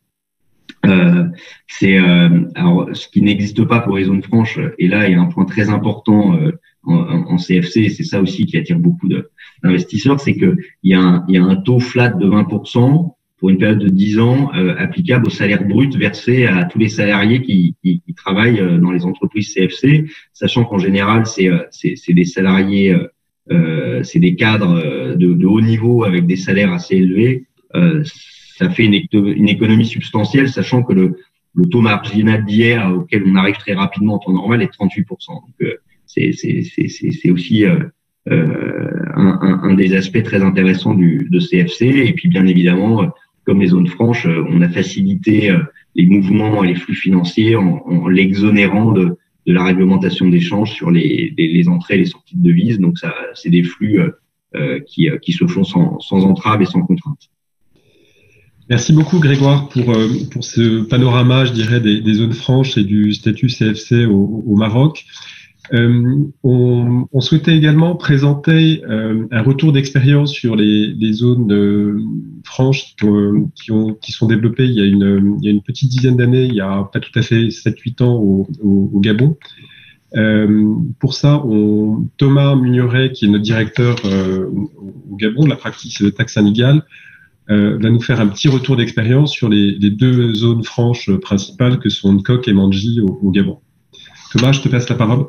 Euh, c'est euh, alors ce qui n'existe pas pour les zones franches. Et là, il y a un point très important euh, en, en C F C, et c'est ça aussi qui attire beaucoup de, d'investisseurs, c'est que il y a un, il y a un taux flat de vingt pour cent pour une période de dix ans euh, applicable au salaire brut versé à tous les salariés qui, qui, qui travaillent euh, dans les entreprises C F C, sachant qu'en général, c'est, euh, c'est, c'est des salariés, euh, c'est des cadres de, de haut niveau avec des salaires assez élevés. Euh, ça fait une, une économie substantielle, sachant que le, le taux marginal d'hier auquel on arrive très rapidement en temps normal est de trente-huit pour cent. Donc, euh, c'est, c'est, c'est, c'est, c'est aussi euh, euh, un, un, un des aspects très intéressants du, de C F C. Et puis, bien évidemment, comme les zones franches, on a facilité les mouvements et les flux financiers en, en l'exonérant de, de la réglementation d'échange sur les, les, les entrées et les sorties de devises. Donc, ça, c'est des flux euh, qui, qui se font sans, sans entrave et sans contrainte. Merci beaucoup Grégoire pour, euh, pour ce panorama, je dirais, des, des zones franches et du statut C F C au, au Maroc. Euh, on, on souhaitait également présenter euh, un retour d'expérience sur les, les zones euh, franches qui, ont, qui, ont, qui sont développées il y a une, il y a une petite dizaine d'années, il y a pas tout à fait sept huit ans au, au, au Gabon. Euh, pour ça, on, Thomas Mugnoret, qui est notre directeur euh, au Gabon de la practice Tax Sénégal, euh, va nous faire un petit retour d'expérience sur les, les deux zones franches principales que sont Nkok et Mandji au, au Gabon. Thomas, je te passe la parole.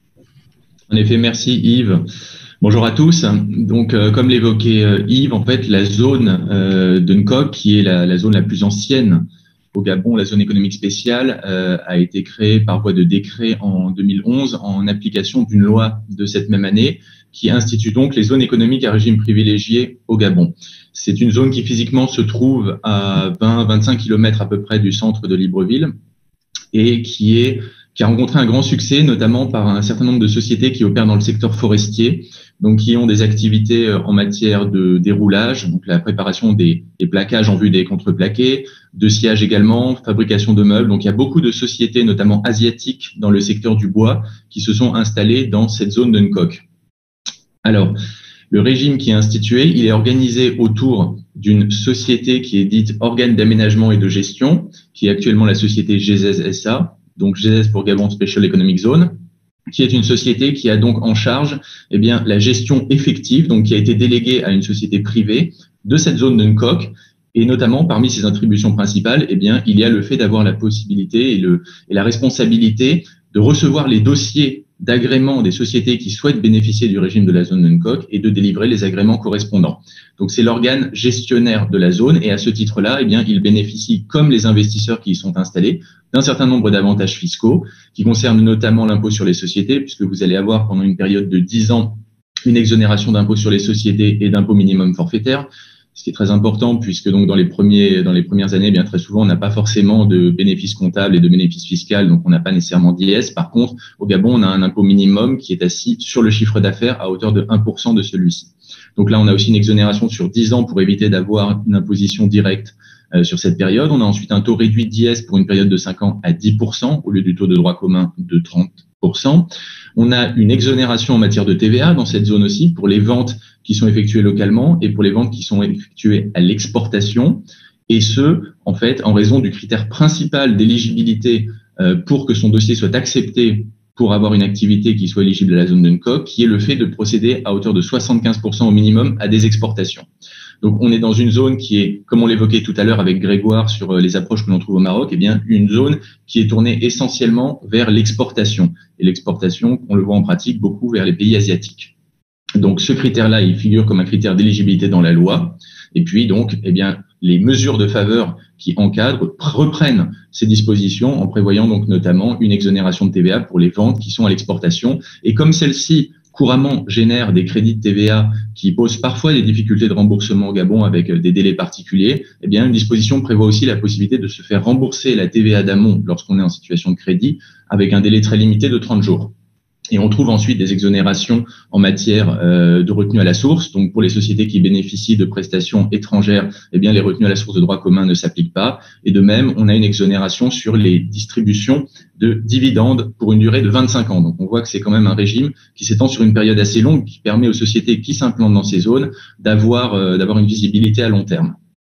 En effet, merci Yves. Bonjour à tous. Donc, euh, comme l'évoquait euh, Yves, en fait, la zone euh, de Nkok, qui est la, la zone la plus ancienne au Gabon, la zone économique spéciale, euh, a été créée par voie de décret en deux mille onze en application d'une loi de cette même année qui institue donc les zones économiques à régime privilégié au Gabon. C'est une zone qui physiquement se trouve à vingt à vingt-cinq kilomètres à peu près du centre de Libreville et qui est qui a rencontré un grand succès, notamment par un certain nombre de sociétés qui opèrent dans le secteur forestier, donc qui ont des activités en matière de déroulage, donc la préparation des, des plaquages en vue des contreplaqués, de sciage également, fabrication de meubles. Donc il y a beaucoup de sociétés, notamment asiatiques, dans le secteur du bois, qui se sont installées dans cette zone de Nkok. Alors, le régime qui est institué, il est organisé autour d'une société qui est dite organe d'aménagement et de gestion, qui est actuellement la société G Z S A, donc G Z S pour Gabon Special Economic Zone, qui est une société qui a donc en charge eh bien la gestion effective, donc qui a été déléguée à une société privée de cette zone de Nkok, et notamment parmi ses attributions principales, eh bien il y a le fait d'avoir la possibilité et, le, et la responsabilité de recevoir les dossiers d'agrément des sociétés qui souhaitent bénéficier du régime de la zone de Nkok et de délivrer les agréments correspondants. Donc c'est l'organe gestionnaire de la zone et à ce titre-là, eh bien il bénéficie, comme les investisseurs qui y sont installés, d'un certain nombre d'avantages fiscaux qui concernent notamment l'impôt sur les sociétés, puisque vous allez avoir pendant une période de dix ans une exonération d'impôt sur les sociétés et d'impôt minimum forfaitaire. ce qui est très important puisque donc dans les premiers dans les premières années, eh bien très souvent on n'a pas forcément de bénéfices comptables et de bénéfices fiscaux, donc on n'a pas nécessairement d'I S. Par contre, au Gabon, on a un impôt minimum qui est assis sur le chiffre d'affaires à hauteur de un pour cent de celui-ci. Donc là, on a aussi une exonération sur dix ans pour éviter d'avoir une imposition directe euh, sur cette période. On a ensuite un taux réduit d'I S pour une période de cinq ans à dix pour cent au lieu du taux de droit commun de trente pour cent. On a une exonération en matière de T V A dans cette zone aussi pour les ventes qui sont effectuées localement et pour les ventes qui sont effectuées à l'exportation. Et ce, en fait, en raison du critère principal d'éligibilité euh, pour que son dossier soit accepté pour avoir une activité qui soit éligible à la zone de N C O C, qui est le fait de procéder à hauteur de soixante-quinze pour cent au minimum à des exportations. Donc, on est dans une zone qui est, comme on l'évoquait tout à l'heure avec Grégoire sur les approches que l'on trouve au Maroc, eh bien, une zone qui est tournée essentiellement vers l'exportation. Et l'exportation, on le voit en pratique beaucoup vers les pays asiatiques. Donc, ce critère-là, il figure comme un critère d'éligibilité dans la loi. Et puis, donc, eh bien, les mesures de faveur qui encadrent reprennent ces dispositions en prévoyant donc notamment une exonération de T V A pour les ventes qui sont à l'exportation. Et comme celle-ci couramment génère des crédits de T V A qui posent parfois des difficultés de remboursement au Gabon avec des délais particuliers, eh bien, une disposition prévoit aussi la possibilité de se faire rembourser la T V A d'amont lorsqu'on est en situation de crédit avec un délai très limité de trente jours. Et on trouve ensuite des exonérations en matière euh, de retenue à la source. Donc, pour les sociétés qui bénéficient de prestations étrangères, eh bien, les retenues à la source de droit commun ne s'appliquent pas. Et de même, on a une exonération sur les distributions de dividendes pour une durée de vingt-cinq ans. Donc, on voit que c'est quand même un régime qui s'étend sur une période assez longue, qui permet aux sociétés qui s'implantent dans ces zones d'avoir euh, d'avoir une visibilité à long terme.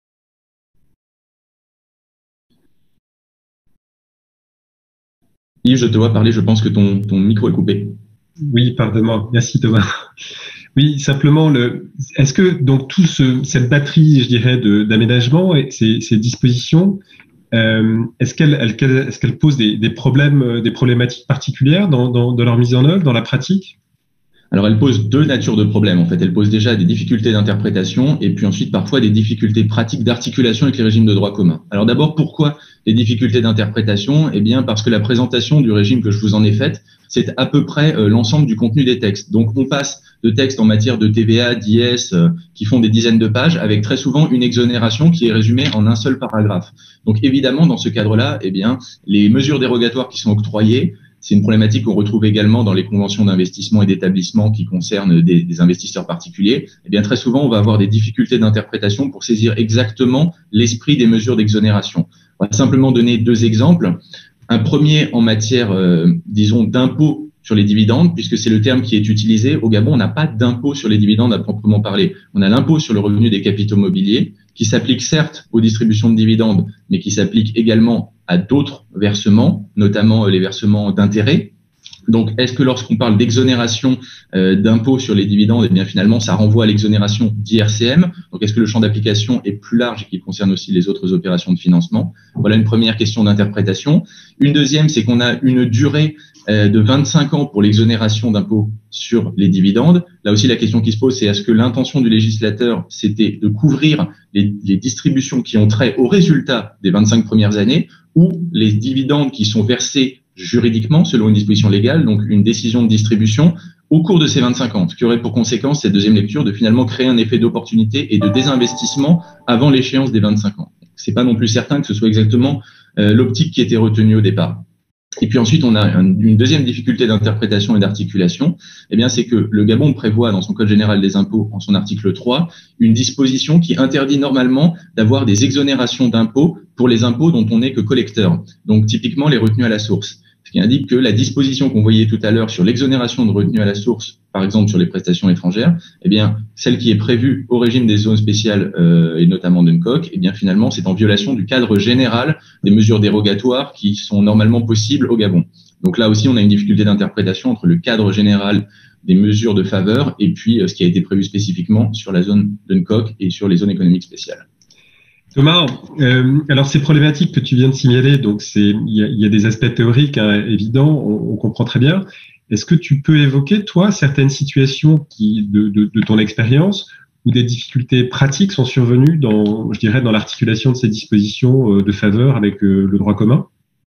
Yves, je te vois parler, je pense que ton, ton micro est coupé. Oui, pardonne-moi. Merci Thomas. Oui, simplement, le, est-ce que donc tout ce, cette batterie, je dirais, de, d'aménagement et ces, ces dispositions, euh, est-ce qu'elles, elles, est-ce qu'elles posent des, des problèmes, des problématiques particulières dans, dans, dans leur mise en œuvre, dans la pratique? Alors, elle pose deux natures de problèmes. En fait, elle pose déjà des difficultés d'interprétation et puis ensuite parfois des difficultés pratiques d'articulation avec les régimes de droit commun. Alors d'abord, pourquoi les difficultés d'interprétation? Eh bien, parce que la présentation du régime que je vous en ai faite, c'est à peu près euh, l'ensemble du contenu des textes. Donc, on passe de textes en matière de T V A, d'I S, euh, qui font des dizaines de pages, avec très souvent une exonération qui est résumée en un seul paragraphe. Donc, évidemment, dans ce cadre-là, eh bien, les mesures dérogatoires qui sont octroyées, c'est une problématique qu'on retrouve également dans les conventions d'investissement et d'établissement qui concernent des, des investisseurs particuliers. Eh bien, très souvent, on va avoir des difficultés d'interprétation pour saisir exactement l'esprit des mesures d'exonération. On va simplement donner deux exemples. Un premier en matière, euh, disons, d'impôt sur les dividendes, puisque c'est le terme qui est utilisé. Au Gabon, on n'a pas d'impôt sur les dividendes à proprement parler. On a l'impôt sur le revenu des capitaux mobiliers, qui s'applique certes aux distributions de dividendes, mais qui s'applique également à d'autres versements, notamment les versements d'intérêts. Donc, est-ce que lorsqu'on parle d'exonération euh, d'impôt sur les dividendes, eh bien finalement, ça renvoie à l'exonération d'I R C M? Donc, est-ce que le champ d'application est plus large et qu'il concerne aussi les autres opérations de financement? Voilà une première question d'interprétation. Une deuxième, c'est qu'on a une durée euh, de vingt-cinq ans pour l'exonération d'impôt sur les dividendes. Là aussi, la question qui se pose, c'est est-ce que l'intention du législateur, c'était de couvrir les, les distributions qui ont trait aux résultats des vingt-cinq premières années ou les dividendes qui sont versés juridiquement, selon une disposition légale, donc une décision de distribution, au cours de ces vingt-cinq ans, ce qui aurait pour conséquence, cette deuxième lecture, de finalement créer un effet d'opportunité et de désinvestissement avant l'échéance des vingt-cinq ans. C'est pas non plus certain que ce soit exactement euh, l'optique qui était retenue au départ. Et puis ensuite, on a un, une deuxième difficulté d'interprétation et d'articulation, eh bien, c'est que le Gabon prévoit dans son Code général des impôts, en son article trois, une disposition qui interdit normalement d'avoir des exonérations d'impôts pour les impôts dont on n'est que collecteur. Donc, typiquement, les retenues à la source. Ce qui indique que la disposition qu'on voyait tout à l'heure sur l'exonération de retenue à la source, par exemple sur les prestations étrangères, eh bien, celle qui est prévue au régime des zones spéciales euh, et notamment de N C O C, eh bien, finalement, c'est en violation du cadre général des mesures dérogatoires qui sont normalement possibles au Gabon. Donc là aussi, on a une difficulté d'interprétation entre le cadre général des mesures de faveur et puis euh, ce qui a été prévu spécifiquement sur la zone de N C O C et sur les zones économiques spéciales. Thomas, euh, alors ces problématiques que tu viens de signaler, donc c'est il y a, il y a des aspects théoriques hein, évidents, on, on comprend très bien. Est-ce que tu peux évoquer toi certaines situations qui de, de, de ton expérience où des difficultés pratiques sont survenues dans, je dirais, dans l'articulation de ces dispositions euh, de faveur avec euh, le droit commun?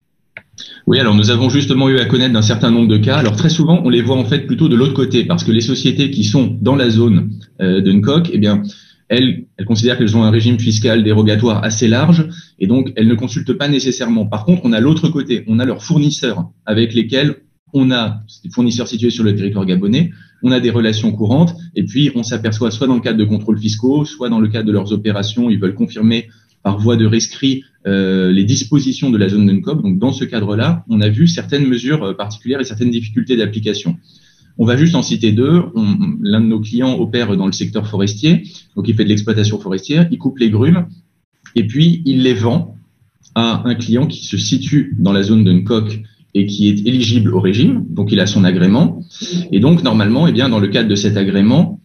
Oui, alors nous avons justement eu à connaître d'un certain nombre de cas. Alors très souvent, on les voit en fait plutôt de l'autre côté, parce que les sociétés qui sont dans la zone euh, de N C O C, eh bien elles, elles considèrent qu'elles ont un régime fiscal dérogatoire assez large et donc elles ne consultent pas nécessairement. Par contre, on a l'autre côté, on a leurs fournisseurs avec lesquels on a des fournisseurs situés sur le territoire gabonais, on a des relations courantes et puis on s'aperçoit soit dans le cadre de contrôles fiscaux, soit dans le cadre de leurs opérations, ils veulent confirmer par voie de rescrit euh, les dispositions de la zone de N C O P. Donc dans ce cadre-là, on a vu certaines mesures particulières et certaines difficultés d'application. On va juste en citer deux. On, l'un de nos clients opère dans le secteur forestier, donc il fait de l'exploitation forestière, il coupe les grumes et puis il les vend à un client qui se situe dans la zone de N C O C et qui est éligible au régime, donc il a son agrément. Et donc normalement, eh bien dans le cadre de cet agrément,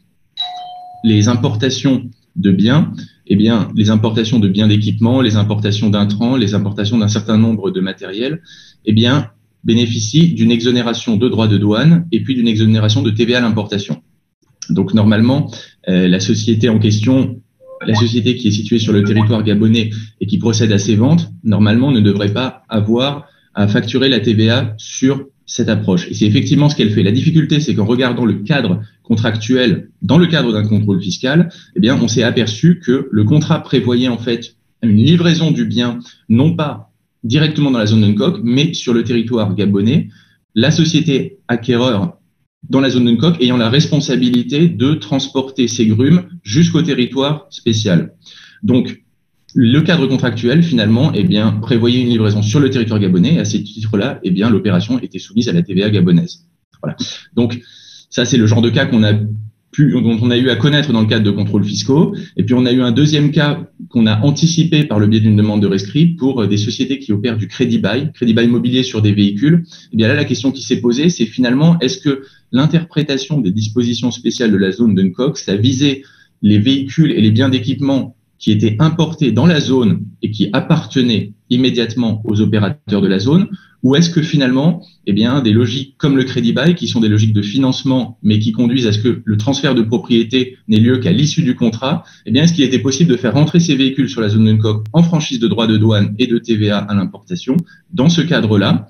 les importations de biens, eh bien les importations de biens d'équipement, les importations d'intrants, les importations d'un certain nombre de matériels, eh bien bénéficient d'une exonération de droits de douane et puis d'une exonération de T V A à l'importation. Donc normalement, euh, la société en question, la société qui est située sur le territoire gabonais et qui procède à ces ventes, normalement ne devrait pas avoir à facturer la T V A sur cette approche. Et c'est effectivement ce qu'elle fait. La difficulté, c'est qu'en regardant le cadre contractuel dans le cadre d'un contrôle fiscal, eh bien, on s'est aperçu que le contrat prévoyait en fait une livraison du bien, non pas directement dans la zone de N C O C, mais sur le territoire gabonais, la société acquéreur dans la zone de N C O C ayant la responsabilité de transporter ces grumes jusqu'au territoire spécial. Donc, le cadre contractuel, finalement, eh bien, prévoyait une livraison sur le territoire gabonais et à ce titre-là, eh bien, l'opération était soumise à la T V A gabonaise. Voilà. Donc, ça, c'est le genre de cas qu'on a pu, dont on a eu à connaître dans le cadre de contrôles fiscaux. Et puis, on a eu un deuxième cas qu'on a anticipé par le biais d'une demande de rescrit pour des sociétés qui opèrent du crédit bail, crédit bail immobilier sur des véhicules. Eh bien, là, la question qui s'est posée, c'est finalement, est-ce que l'interprétation des dispositions spéciales de la zone de N C O C, ça visait les véhicules et les biens d'équipement qui étaient importés dans la zone et qui appartenaient immédiatement aux opérateurs de la zone, ou est-ce que finalement, eh bien, des logiques comme le crédit bail, qui sont des logiques de financement, mais qui conduisent à ce que le transfert de propriété n'ait lieu qu'à l'issue du contrat, eh bien, est-ce qu'il était possible de faire rentrer ces véhicules sur la zone de N C O C en franchise de droits de douane et de T V A à l'importation, dans ce cadre-là,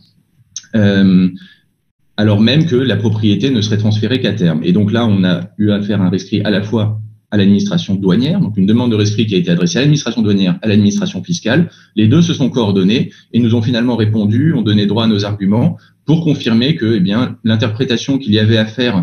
euh, alors même que la propriété ne serait transférée qu'à terme. Et donc là, on a eu à faire un rescrit à la fois à l'administration douanière, donc une demande de rescrit qui a été adressée à l'administration douanière, à l'administration fiscale. Les deux se sont coordonnés et nous ont finalement répondu, ont donné droit à nos arguments pour confirmer que, eh bien, l'interprétation qu'il y avait à faire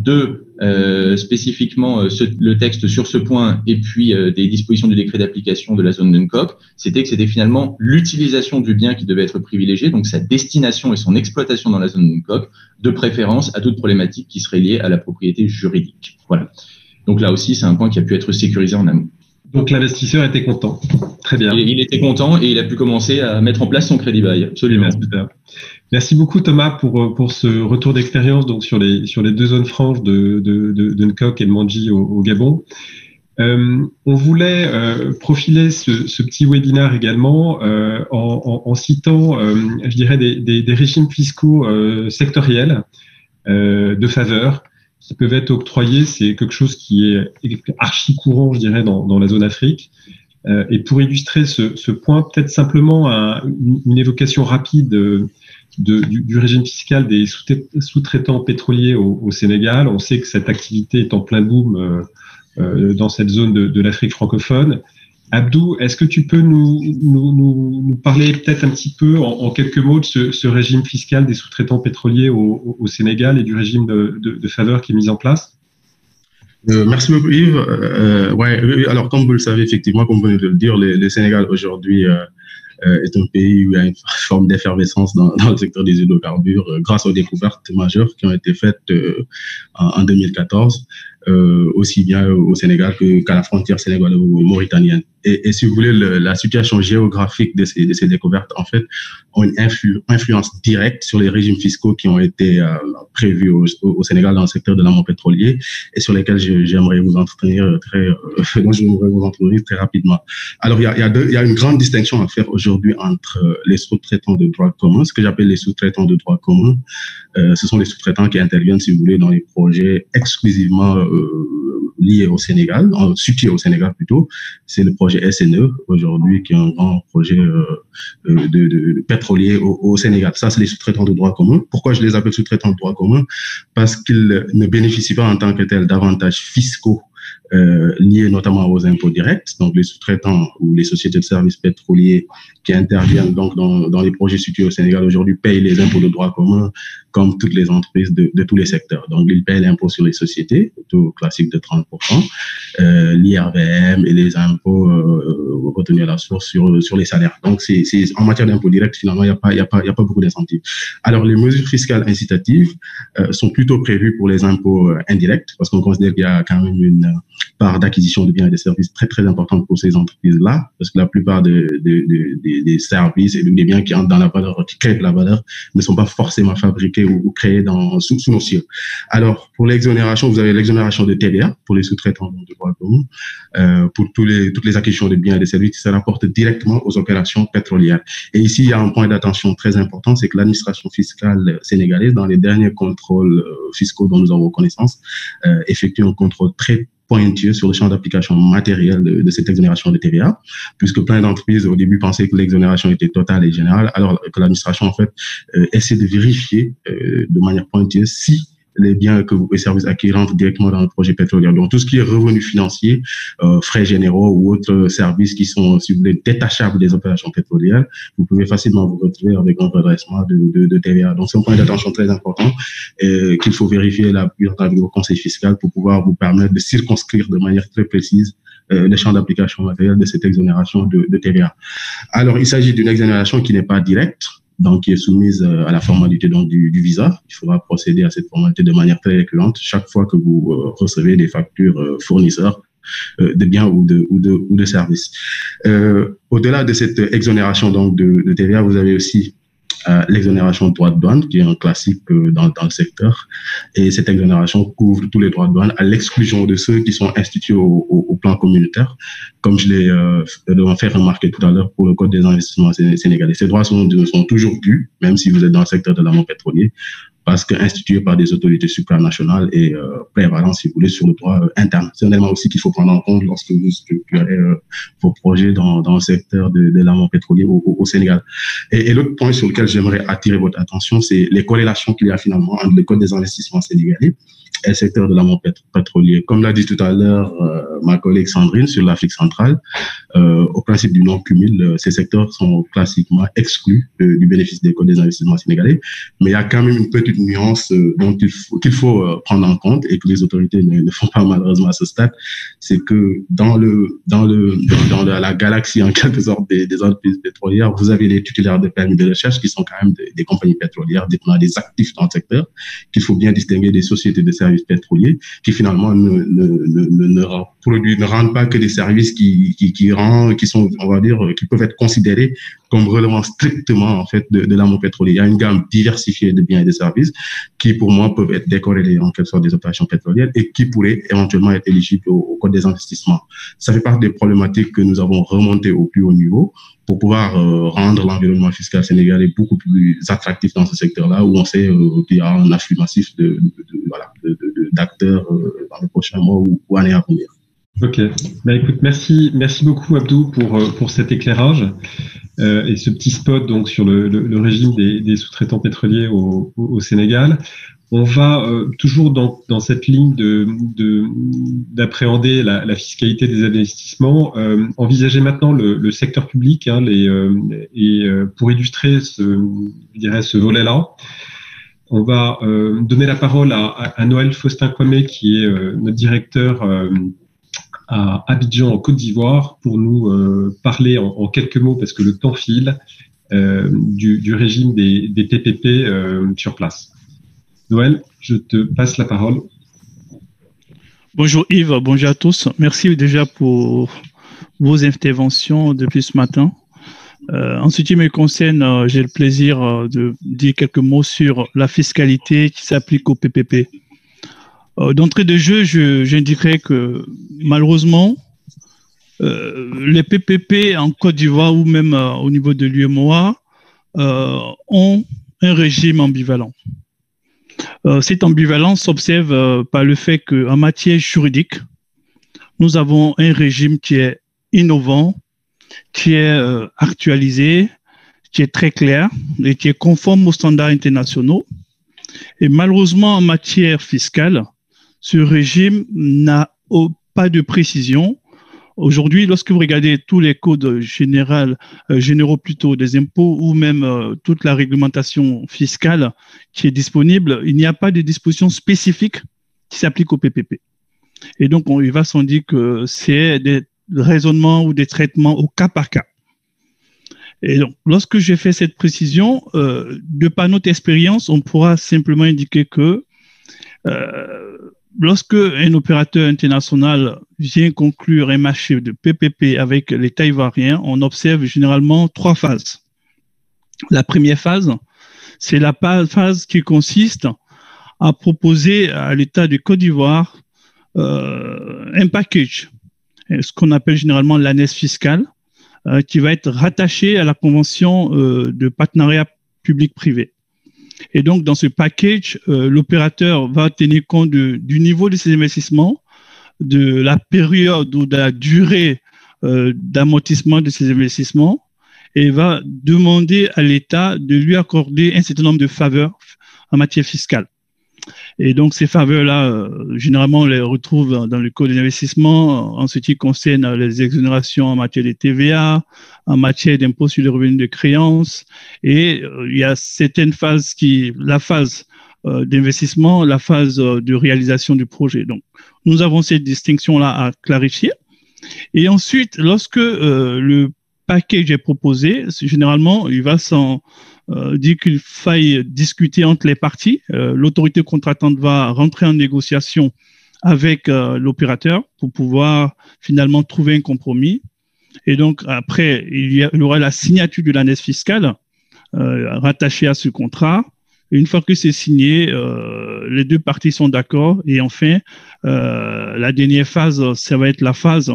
de euh, spécifiquement euh, ce, le texte sur ce point et puis euh, des dispositions du décret d'application de la zone de N C O C, c'était que c'était finalement l'utilisation du bien qui devait être privilégiée, donc sa destination et son exploitation dans la zone de N C O C, de préférence à toute problématique qui serait liée à la propriété juridique. Voilà. Donc là aussi, c'est un point qui a pu être sécurisé en amont. Donc l'investisseur était content. Très bien. Et il était content et il a pu commencer à mettre en place son crédit bail. Absolument. Super. Merci beaucoup Thomas pour pour ce retour d'expérience donc sur les sur les deux zones franches de de de, de N C O C et de Mandji au, au Gabon. Euh, on voulait euh, profiler ce, ce petit webinaire également euh, en, en, en citant, euh, je dirais, des, des, des régimes fiscaux euh, sectoriels euh, de faveur qui peuvent être octroyés. C'est quelque chose qui est archi courant, je dirais, dans, dans la zone Afrique. Euh, et pour illustrer ce, ce point, peut-être simplement un, une, une évocation rapide de, de, du, du régime fiscal des sous-traitants pétroliers au, au Sénégal. On sait que cette activité est en plein boom euh, euh, dans cette zone de, de l'Afrique francophone. Abdou, est-ce que tu peux nous, nous, nous, nous parler peut-être un petit peu en, en quelques mots de ce, ce régime fiscal des sous-traitants pétroliers au, au Sénégal et du régime de, de, de faveur qui est mis en place? Euh, merci beaucoup Yves. Euh, ouais, alors comme vous le savez effectivement, comme vous venez de le dire, le, le Sénégal aujourd'hui euh, euh, est un pays où il y a une forme d'effervescence dans, dans le secteur des hydrocarbures euh, grâce aux découvertes majeures qui ont été faites euh, en, en deux mille quatorze. Euh, aussi bien au Sénégal que, qu'à la frontière sénégalo-mauritanienne. Et, et si vous voulez, le, la situation géographique de ces, de ces découvertes, en fait, ont une influ, influence directe sur les régimes fiscaux qui ont été euh, prévus au, au Sénégal dans le secteur de l'amont pétrolier et sur lesquels je, j'aimerais vous entretenir très, euh, dont j'aimerais vous entretenir très rapidement. Alors, il y a, il y a deux, il y a une grande distinction à faire aujourd'hui entre les sous-traitants de droit commun, ce que j'appelle les sous-traitants de droit commun. Euh, ce sont les sous-traitants qui interviennent, si vous voulez, dans les projets exclusivement euh, lié au Sénégal, situé au Sénégal plutôt. C'est le projet S N E aujourd'hui, qui est un grand projet euh, de, de, de pétrolier au, au Sénégal. Ça, c'est les sous-traitants de droit commun. Pourquoi je les appelle sous-traitants de droit commun? Parce qu'ils ne bénéficient pas en tant que tels d'avantages fiscaux euh, liées notamment aux impôts directs, donc les sous-traitants ou les sociétés de services pétroliers qui interviennent donc dans, dans les projets situés au Sénégal aujourd'hui payent les impôts de droit commun comme toutes les entreprises de, de tous les secteurs. Donc, ils payent l'impôt sur les sociétés, taux classique de trente pour cent, euh, l'I R V M et les impôts euh, retenus à la source sur, sur les salaires. Donc, c'est, c'est, en matière d'impôts directs, finalement, il n'y a pas, il y a pas, il y a pas beaucoup d'incentives. Alors, les mesures fiscales incitatives euh, sont plutôt prévues pour les impôts euh, indirects, parce qu'on considère qu'il y a quand même une euh, part d'acquisition de biens et de services très, très importante pour ces entreprises-là, parce que la plupart de, de, de, de, des services et des biens qui entrent dans la valeur, qui créent de la valeur, ne sont pas forcément fabriqués ou, ou créés dans, sous, sous nos cieux. Alors, pour l'exonération, vous avez l'exonération de T V A pour les sous-traitants de droit commun, euh, pour tous les, toutes les acquisitions de biens et de services qui se rapportent directement aux opérations pétrolières. Et ici, il y a un point d'attention très important, c'est que l'administration fiscale sénégalaise, dans les derniers contrôles fiscaux dont nous avons connaissance, euh, effectue un contrôle très pointueux sur le champ d'application matériel de, de cette exonération de T V A, puisque plein d'entreprises au début pensaient que l'exonération était totale et générale, alors que l'administration en fait euh, essaie de vérifier euh, de manière pointueuse si les biens que vous, les services acquis rentrent directement dans le projet pétrolier. Donc, tout ce qui est revenus financiers, euh, frais généraux ou autres services qui sont, si vous voulez, détachables des opérations pétrolières, vous pouvez facilement vous retrouver avec un redressement de, de, de T V A. Donc, c'est un point d'attention très important et qu'il faut vérifier là, avec vos conseils fiscaux pour pouvoir vous permettre de circonscrire de manière très précise euh, les champs d'application matérielle de cette exonération de, de T V A. Alors, il s'agit d'une exonération qui n'est pas directe, donc qui est soumise à la formalité donc du, du visa. Il faudra procéder à cette formalité de manière très récurrente chaque fois que vous euh, recevez des factures euh, fournisseurs euh, de biens ou de ou de ou de services. Euh, au-delà de cette exonération donc de, de T V A, vous avez aussi euh, l'exonération de droits de douane, qui est un classique euh, dans, dans le secteur. Et cette exonération couvre tous les droits de douane, à l'exclusion de ceux qui sont institués au, au, au plan communautaire, comme je l'ai euh, fait remarquer tout à l'heure pour le Code des investissements sénégalais. Ces droits sont, sont toujours dus, même si vous êtes dans le secteur de l'amont pétrolier, parce qu'institués par des autorités supranationales et euh, prévalents, si vous voulez, sur le droit euh, interne. C'est un élément aussi qu'il faut prendre en compte lorsque vous structurez euh, vos projets dans, dans le secteur de, de l'amont pétrolier au, au Sénégal. Et, et l'autre point sur lequel j'aimerais attirer votre attention, c'est les corrélations qu'il y a finalement entre le Code des investissements sénégalais et le secteur de l'amont pétrolier. Comme l'a dit tout à l'heure euh, ma collègue Sandrine sur l'Afrique centrale, euh, au principe du non-cumul, euh, ces secteurs sont classiquement exclus euh, du bénéfice des codes des investissements sénégalais, mais il y a quand même une petite nuance euh, dont il faut, qu'il faut euh, prendre en compte et que les autorités ne, ne font pas malheureusement à ce stade, c'est que dans le dans le dans, dans la galaxie en quelque sorte des, des entreprises pétrolières, vous avez les titulaires de permis de recherche qui sont quand même des, des compagnies pétrolières détenant des actifs dans le secteur, qu'il faut bien distinguer des sociétés de services pétroliers qui finalement ne, ne, ne, ne, ne, produisent, ne rendent pas que des services qui, qui, qui rendent, qui sont, on va dire, qui peuvent être considérés comme relevant strictement, en fait, de, de l'amont pétrolier. Il y a une gamme diversifiée de biens et de services qui, pour moi, peuvent être décorrélés en quelque sorte des opérations pétrolières et qui pourraient éventuellement être éligibles au, au Code des investissements. Ça fait partie des problématiques que nous avons remontées au plus haut niveau pour pouvoir euh, rendre l'environnement fiscal sénégalais beaucoup plus attractif dans ce secteur-là, où on sait euh, qu'il y a un afflux massif de, de, de, voilà, de, de, d'acteurs euh, dans les prochains mois ou, ou années à venir. Ok. Bah, écoute, merci, merci beaucoup Abdou pour pour cet éclairage euh, et ce petit spot donc sur le, le, le régime des, des sous-traitants pétroliers au, au, au Sénégal. On va euh, toujours dans, dans cette ligne de, de d'appréhender la, la fiscalité des investissements, euh, envisager maintenant le, le secteur public, hein, les, euh, et euh, pour illustrer ce, je dirais, ce volet-là, on va euh, donner la parole à, à, à Noël Faustin-Kwame, qui est euh, notre directeur euh, à Abidjan, en Côte d'Ivoire, pour nous euh, parler en, en quelques mots, parce que le temps file, euh, du, du régime des, des P P P euh, sur place. Noël, je te passe la parole. Bonjour Yves, bonjour à tous. Merci déjà pour vos interventions depuis ce matin. Euh, en ce qui me concerne, euh, j'ai le plaisir euh, de dire quelques mots sur la fiscalité qui s'applique au P P P. Euh, d'entrée de jeu, je, j'indiquerai que malheureusement, euh, les P P P en Côte d'Ivoire ou même euh, au niveau de l'U E M O A euh, ont un régime ambivalent. Euh, cette ambivalence s'observe euh, par le fait qu'en matière juridique, nous avons un régime qui est innovant, qui est euh, actualisé, qui est très clair et qui est conforme aux standards internationaux. Et malheureusement, en matière fiscale, ce régime n'a pas de précision. Aujourd'hui, lorsque vous regardez tous les codes généraux, euh, généraux plutôt des impôts ou même euh, toute la réglementation fiscale qui est disponible, il n'y a pas de dispositions spécifiques qui s'appliquent au P P P. Et donc, on, il va sans dire que c'est des raisonnements ou des traitements au cas par cas. Et donc, lorsque j'ai fait cette précision, euh, de par notre expérience, on pourra simplement indiquer que euh, lorsque un opérateur international vient conclure un marché de P P P avec l'État ivoirien, on observe généralement trois phases. La première phase, c'est la phase qui consiste à proposer à l'État de Côte d'Ivoire euh, un package, ce qu'on appelle généralement l'A N E S fiscale, euh, qui va être rattaché à la convention euh, de partenariat public-privé. Et donc, dans ce package, euh, l'opérateur va tenir compte de, du niveau de ses investissements, de la période ou de la durée euh, d'amortissement de ses investissements et va demander à l'État de lui accorder un certain nombre de faveurs en matière fiscale. Et donc, ces faveurs-là, euh, généralement, on les retrouve dans le code d'investissement en ce qui concerne les exonérations en matière de T V A, en matière d'impôt sur les revenus de créances. Et euh, il y a certaines phases qui, la phase euh, d'investissement, la phase euh, de réalisation du projet. Donc, nous avons cette distinction-là à clarifier. Et ensuite, lorsque euh, le package est proposé, généralement, il va s'en Euh, dit qu'il faille discuter entre les parties. Euh, l'autorité contractante va rentrer en négociation avec euh, l'opérateur pour pouvoir finalement trouver un compromis. Et donc, après, il y, a, il y aura la signature de l'A N E S fiscale euh, rattachée à ce contrat. Et une fois que c'est signé, euh, les deux parties sont d'accord. Et enfin, euh, la dernière phase, ça va être la phase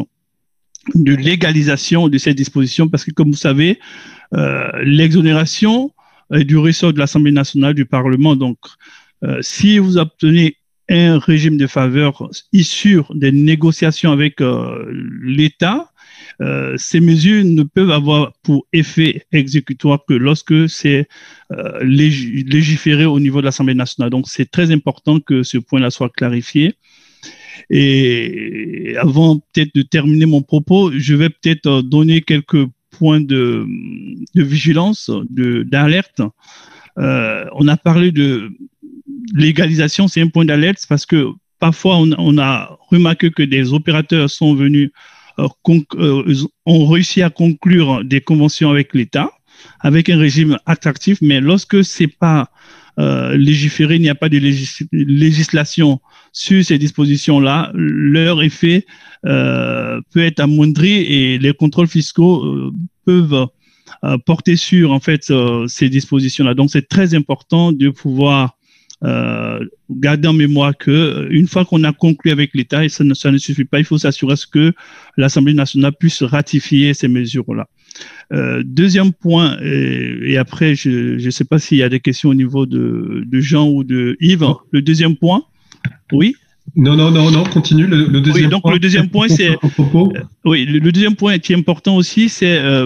de légalisation de ces dispositions parce que, comme vous savez, euh, l'exonération du ressort de l'Assemblée nationale du Parlement. Donc, euh, si vous obtenez un régime de faveur issu des négociations avec euh, l'État, euh, ces mesures ne peuvent avoir pour effet exécutoire que lorsque c'est euh, lég- légiféré au niveau de l'Assemblée nationale. Donc, c'est très important que ce point-là soit clarifié. Et avant peut-être de terminer mon propos, je vais peut-être donner quelques points de, de vigilance, de, d'alerte. Euh, on a parlé de légalisation, c'est un point d'alerte parce que parfois on, on a remarqué que des opérateurs sont venus, euh, conc- euh, ont réussi à conclure des conventions avec l'État, avec un régime attractif, mais lorsque c'est pas euh, légiféré, il n'y a pas de légis- législation sur ces dispositions-là, leur effet euh, peut être amoindri et les contrôles fiscaux euh, peuvent euh, porter sur en fait euh, ces dispositions-là. Donc, c'est très important de pouvoir euh, garder en mémoire que une fois qu'on a conclu avec l'État, et ça ne, ça ne suffit pas, il faut s'assurer que l'Assemblée nationale puisse ratifier ces mesures-là. Euh, deuxième point, et, et après, je ne sais pas s'il y a des questions au niveau de, de Jean ou de Yves. Le deuxième point, oui. Non, non, non, non, continue. Le, le deuxième oui, donc point, le deuxième point, c'est. Euh, oui, le, le deuxième point qui est important aussi, c'est euh,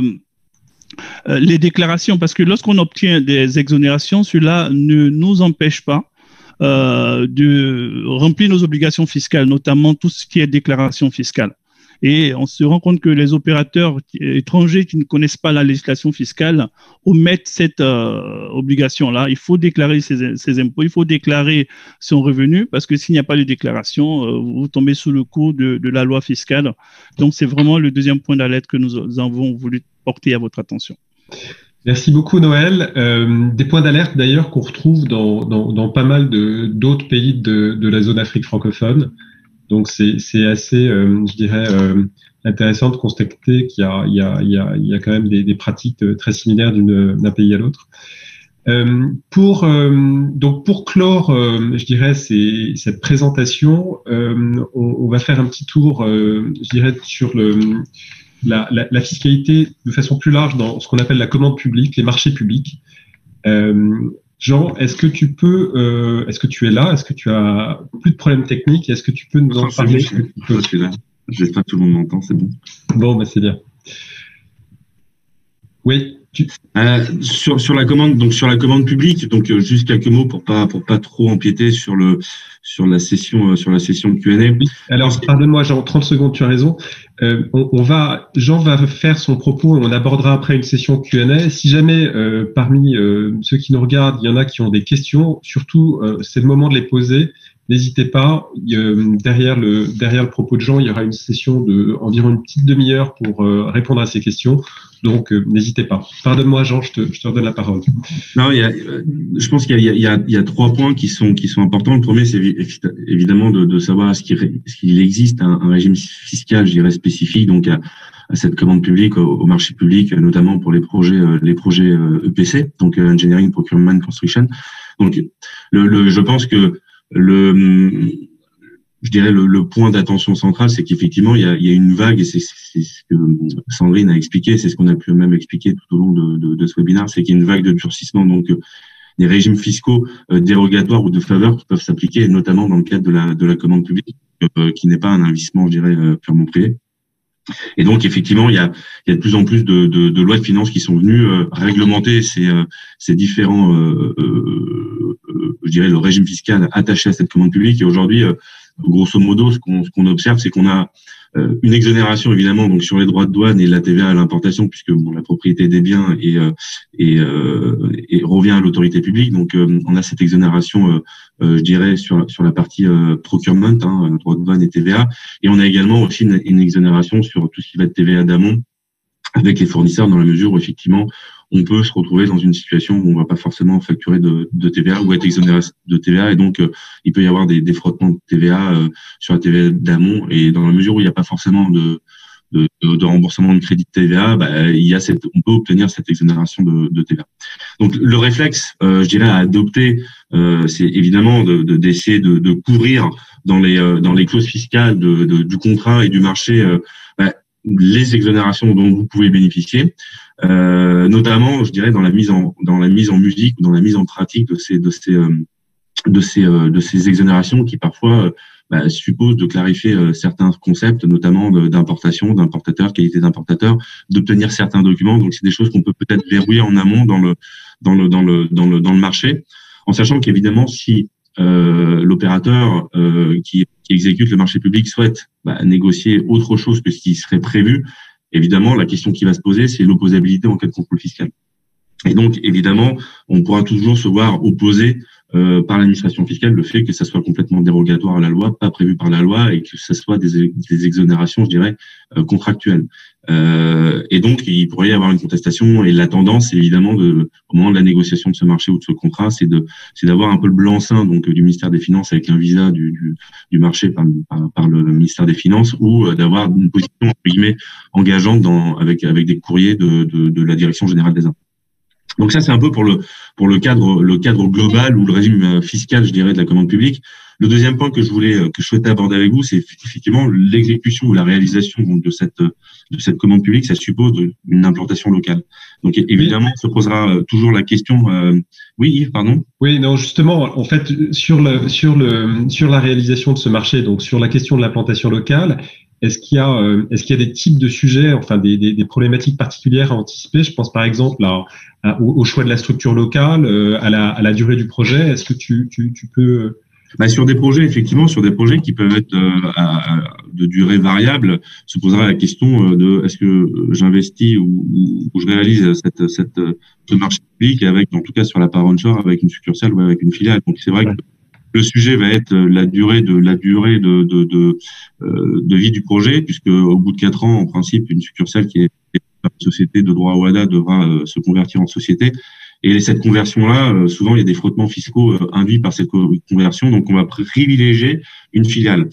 euh, les déclarations, parce que lorsqu'on obtient des exonérations, cela ne nous empêche pas euh, de remplir nos obligations fiscales, notamment tout ce qui est déclaration fiscale. Et on se rend compte que les opérateurs étrangers qui ne connaissent pas la législation fiscale omettent cette euh, obligation-là. Il faut déclarer ses, ses impôts, il faut déclarer son revenu, parce que s'il n'y a pas de déclaration, euh, vous tombez sous le coup de, de la loi fiscale. Donc, c'est vraiment le deuxième point d'alerte que nous avons voulu porter à votre attention. Merci beaucoup, Noël. Euh, des points d'alerte, d'ailleurs, qu'on retrouve dans, dans, dans pas mal de, d'autres pays de, de la zone Afrique francophone. Donc c'est c'est assez, euh, je dirais, euh, intéressant de constater qu'il y a il y a il y a il y a quand même des, des pratiques très similaires d'une d'un pays à l'autre. Euh, pour euh, donc pour clore, euh, je dirais, c'est, cette présentation, euh, on, on va faire un petit tour, euh, je dirais, sur le la, la, la fiscalité de façon plus large dans ce qu'on appelle la commande publique, les marchés publics. Euh, Jean, est-ce que tu peux, euh, est-ce que tu es là? Est-ce que tu as plus de problèmes techniques? Est-ce que tu peux nous en parler? Je suis là. J'espère que tout le monde m'entend, c'est bon. Bon, bah c'est bien. Oui. Euh, sur sur la commande donc sur la commande publique donc euh, juste quelques mots pour pas pour pas trop empiéter sur le sur la session euh, sur la session de Q and A. Oui. Alors pardonne-moi Jean, trente secondes, tu as raison. Euh, on, on va Jean va faire son propos et on abordera après une session Q and A. Si jamais euh, parmi euh, ceux qui nous regardent, il y en a qui ont des questions, surtout euh, c'est le moment de les poser. N'hésitez pas. Euh, derrière le derrière le propos de Jean, il y aura une session de environ une petite demi-heure pour euh, répondre à ces questions. Donc euh, n'hésitez pas. Pardonne-moi Jean, je te je te redonne la parole. Non, il y a, je pense qu'il y a il y a il y a trois points qui sont qui sont importants. Le premier, c'est évidemment de, de savoir est-ce qu'il est-ce qu'il existe un, un régime fiscal, je dirais spécifique, donc à, à cette commande publique, au, au marché public, notamment pour les projets les projets E P C, donc Engineering, Procurement, Construction. Donc le, le je pense que le je dirais le, le point d'attention central, c'est qu'effectivement il y a, il y a une vague, et c'est, c'est ce que Sandrine a expliqué, c'est ce qu'on a pu même expliquer tout au long de, de, de ce webinaire, c'est qu'il y a une vague de durcissement, donc euh, des régimes fiscaux euh, dérogatoires ou de faveur qui peuvent s'appliquer, notamment dans le cadre de la de la commande publique, euh, qui n'est pas un investissement, je dirais, euh, purement privé. Et donc effectivement, il y a, il y a de plus en plus de, de, de lois de finances qui sont venues euh, réglementer ces, euh, ces différents, euh, euh, euh, je dirais, le régime fiscal attaché à cette commande publique. Et aujourd'hui, euh, grosso modo, ce qu'on, ce qu'on observe, c'est qu'on a euh, une exonération évidemment donc sur les droits de douane et la T V A à l'importation, puisque bon, la propriété des biens et, euh, et, euh, et revient à l'autorité publique. Donc euh, on a cette exonération, euh, euh, je dirais, sur sur la partie euh, procurement, hein, droits de douane et T V A, et on a également aussi une, une exonération sur tout ce qui va être T V A d'amont avec les fournisseurs, dans la mesure où effectivement on peut se retrouver dans une situation où on va pas forcément facturer de, de T V A ou être exonéré de T V A, et donc euh, il peut y avoir des, des frottements de T V A euh, sur la T V A d'amont, et dans la mesure où il n'y a pas forcément de, de, de, de remboursement de crédit de T V A, bah, il y a cette, on peut obtenir cette exonération de, de T V A. Donc le réflexe, euh, je dirais, à adopter, euh, c'est évidemment de, de, d'essayer de, de couvrir dans les euh, dans les clauses fiscales de, de, du contrat et du marché euh, bah, les exonérations dont vous pouvez bénéficier. Euh, notamment, je dirais, dans la mise en dans la mise en musique, dans la mise en pratique de ces de ces euh, de ces euh, de ces exonérations qui parfois euh, bah, supposent de clarifier euh, certains concepts, notamment de, d'importation, d'importateur, qualité d'importateur, d'obtenir certains documents. Donc, c'est des choses qu'on peut peut-être verrouiller en amont dans le dans le dans le dans le dans le marché, en sachant qu'évidemment, si euh, l'opérateur euh, qui qui exécute le marché public souhaite bah, négocier autre chose que ce qui serait prévu, évidemment, la question qui va se poser, c'est l'opposabilité en cas de contrôle fiscal. Et donc, évidemment, on pourra toujours se voir opposer euh, par l'administration fiscale le fait que ça soit complètement dérogatoire à la loi, pas prévu par la loi, et que ça soit des, des exonérations, je dirais, euh, contractuelles. Euh, et donc, il pourrait y avoir une contestation, et la tendance, évidemment, de, au moment de la négociation de ce marché ou de ce contrat, c'est de, c'est d'avoir un peu le blanc-seing donc du ministère des Finances avec un visa du, du, du marché par, par, par le ministère des Finances, ou euh, d'avoir une position entre guillemets engageante dans, avec avec des courriers de, de, de la Direction générale des impôts. Donc ça, c'est un peu pour le pour le cadre le cadre global ou le régime fiscal, je dirais, de la commande publique. Le deuxième point que je voulais que je souhaitais aborder avec vous, c'est effectivement l'exécution ou la réalisation donc, de cette de cette commande publique. Ça suppose une implantation locale. Donc évidemment, se posera toujours la question. Euh, oui, Yves, pardon. Oui, non, justement, en fait, sur le sur le sur la réalisation de ce marché, donc sur la question de l'implantation locale. Est-ce qu'il y a, euh, est-ce qu'il y a des types de sujets, enfin des, des, des problématiques particulières à anticiper? Je pense par exemple à, à, au, au choix de la structure locale, euh, à, la, à la durée du projet. Est-ce que tu, tu, tu peux bah, sur des projets, effectivement, sur des projets qui peuvent être euh, à, à, de durée variable, se posera la question de est-ce que j'investis ou, ou, ou je réalise cette, cette, ce marché public avec, en tout cas sur la part onshore, avec une succursale ou avec une filiale. Donc c'est vrai que le sujet va être la durée de la durée de de, de, euh, de vie du projet, puisque au bout de quatre ans, en principe, une succursale qui est une société de droit O A D A devra euh, se convertir en société. Et cette conversion-là, euh, souvent, il y a des frottements fiscaux euh, induits par cette conversion, donc on va privilégier une filiale.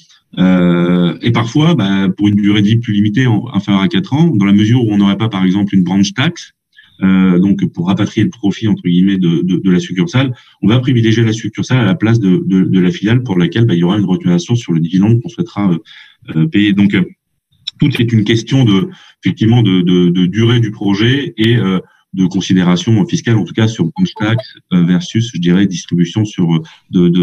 Euh, et parfois, bah, pour une durée de vie plus limitée, en, inférieure à quatre ans, dans la mesure où on n'aurait pas, par exemple, une branch tax, Euh, donc pour rapatrier le profit entre guillemets de, de, de la succursale, on va privilégier la succursale à la place de, de, de la filiale pour laquelle bah, il y aura une retenue sur le dividende qu'on souhaitera euh, euh, payer. Donc euh, tout est une question de effectivement de, de, de durée du projet et euh, de considération fiscale, en tout cas sur branch tax versus, je dirais, distribution sur de, de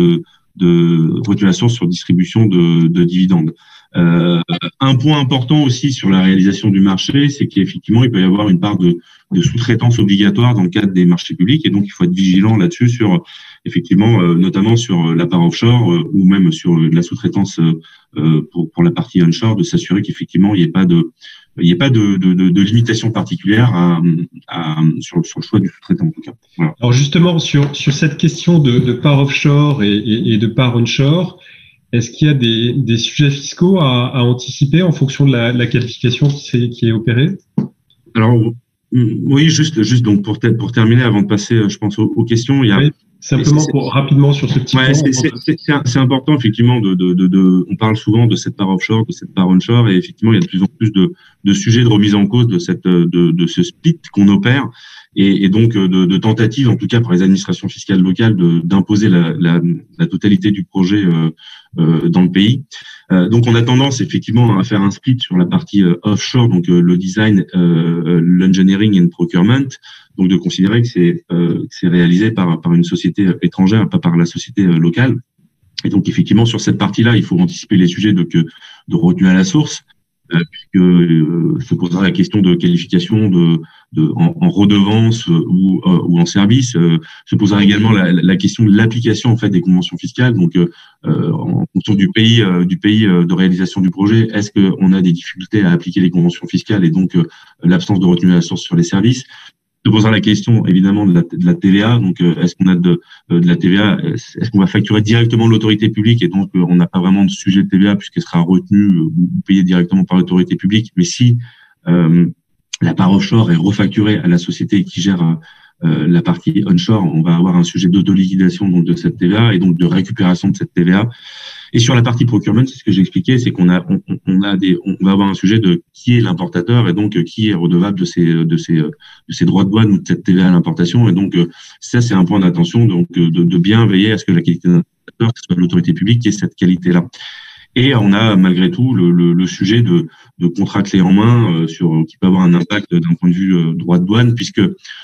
de retenue à la source sur distribution de, de dividendes. Euh, un point important aussi sur la réalisation du marché, c'est qu'effectivement, il peut y avoir une part de, de sous-traitance obligatoire dans le cadre des marchés publics, et donc il faut être vigilant là-dessus, sur effectivement, euh, notamment sur la part offshore euh, ou même sur la sous-traitance euh, pour, pour la partie onshore, de s'assurer qu'effectivement il n'y ait pas de il n'y ait pas de, de, de, de limitation particulière à, à, sur, sur le choix du sous-traitant en tout cas. Voilà. Alors justement sur sur cette question de, de part offshore et, et, et de part onshore, est-ce qu'il y a des, des sujets fiscaux à, à anticiper en fonction de la, la qualification qui est, qui est opérée? Alors oui, juste juste donc pour ter- pour terminer, avant de passer, je pense aux, aux questions, il y a oui, simplement pour rapidement sur ce petit ouais, point. C'est, c'est, c'est, c'est important effectivement de, de de de on parle souvent de cette part offshore, de cette part onshore, et effectivement il y a de plus en plus de de sujets de remise en cause de cette de de ce split qu'on opère. Et, et donc de, de tentatives, en tout cas par les administrations fiscales locales, de, d'imposer la, la, la totalité du projet euh, euh, dans le pays. Euh, donc on a tendance effectivement à faire un split sur la partie euh, offshore, donc euh, le design, euh, l'engineering and procurement, donc de considérer que c'est, euh, que c'est réalisé par, par une société étrangère, pas par la société euh, locale. Et donc effectivement sur cette partie-là, il faut anticiper les sujets de, de retenue à la source, euh, puisque euh, se posera la question de qualification de, de en, en redevance euh, ou, euh, ou en service. Euh, se posera également la, la question de l'application en fait des conventions fiscales. Donc, euh, en fonction du pays, euh, du pays de réalisation du projet, est-ce qu'on a des difficultés à appliquer les conventions fiscales et donc euh, l'absence de retenue à la source sur les services? Se posera la question évidemment de la, de la T V A. Donc, euh, est-ce qu'on a de, de la T V A? Est-ce qu'on va facturer directement l'autorité publique et donc euh, on n'a pas vraiment de sujet de T V A puisqu'elle sera retenue euh, ou payée directement par l'autorité publique? Mais si euh, la part offshore est refacturée à la société qui gère euh, la partie onshore, on va avoir un sujet d'autoliquidation donc de cette T V A et donc de récupération de cette T V A. Et sur la partie procurement, c'est ce que j'ai expliqué, c'est qu'on a, on, on a des, on va avoir un sujet de qui est l'importateur et donc qui est redevable de ces, de ces, de ces droits de douane ou de cette T V A à l'importation. Et donc ça, c'est un point d'attention, donc de, de bien veiller à ce que la qualité d'un importateur, que ce soit l'autorité publique, qui ait cette qualité-là. Et on a malgré tout le, le, le sujet de, de contrat clé en main euh, sur qui peut avoir un impact d'un point de vue euh, droit de douane, puisque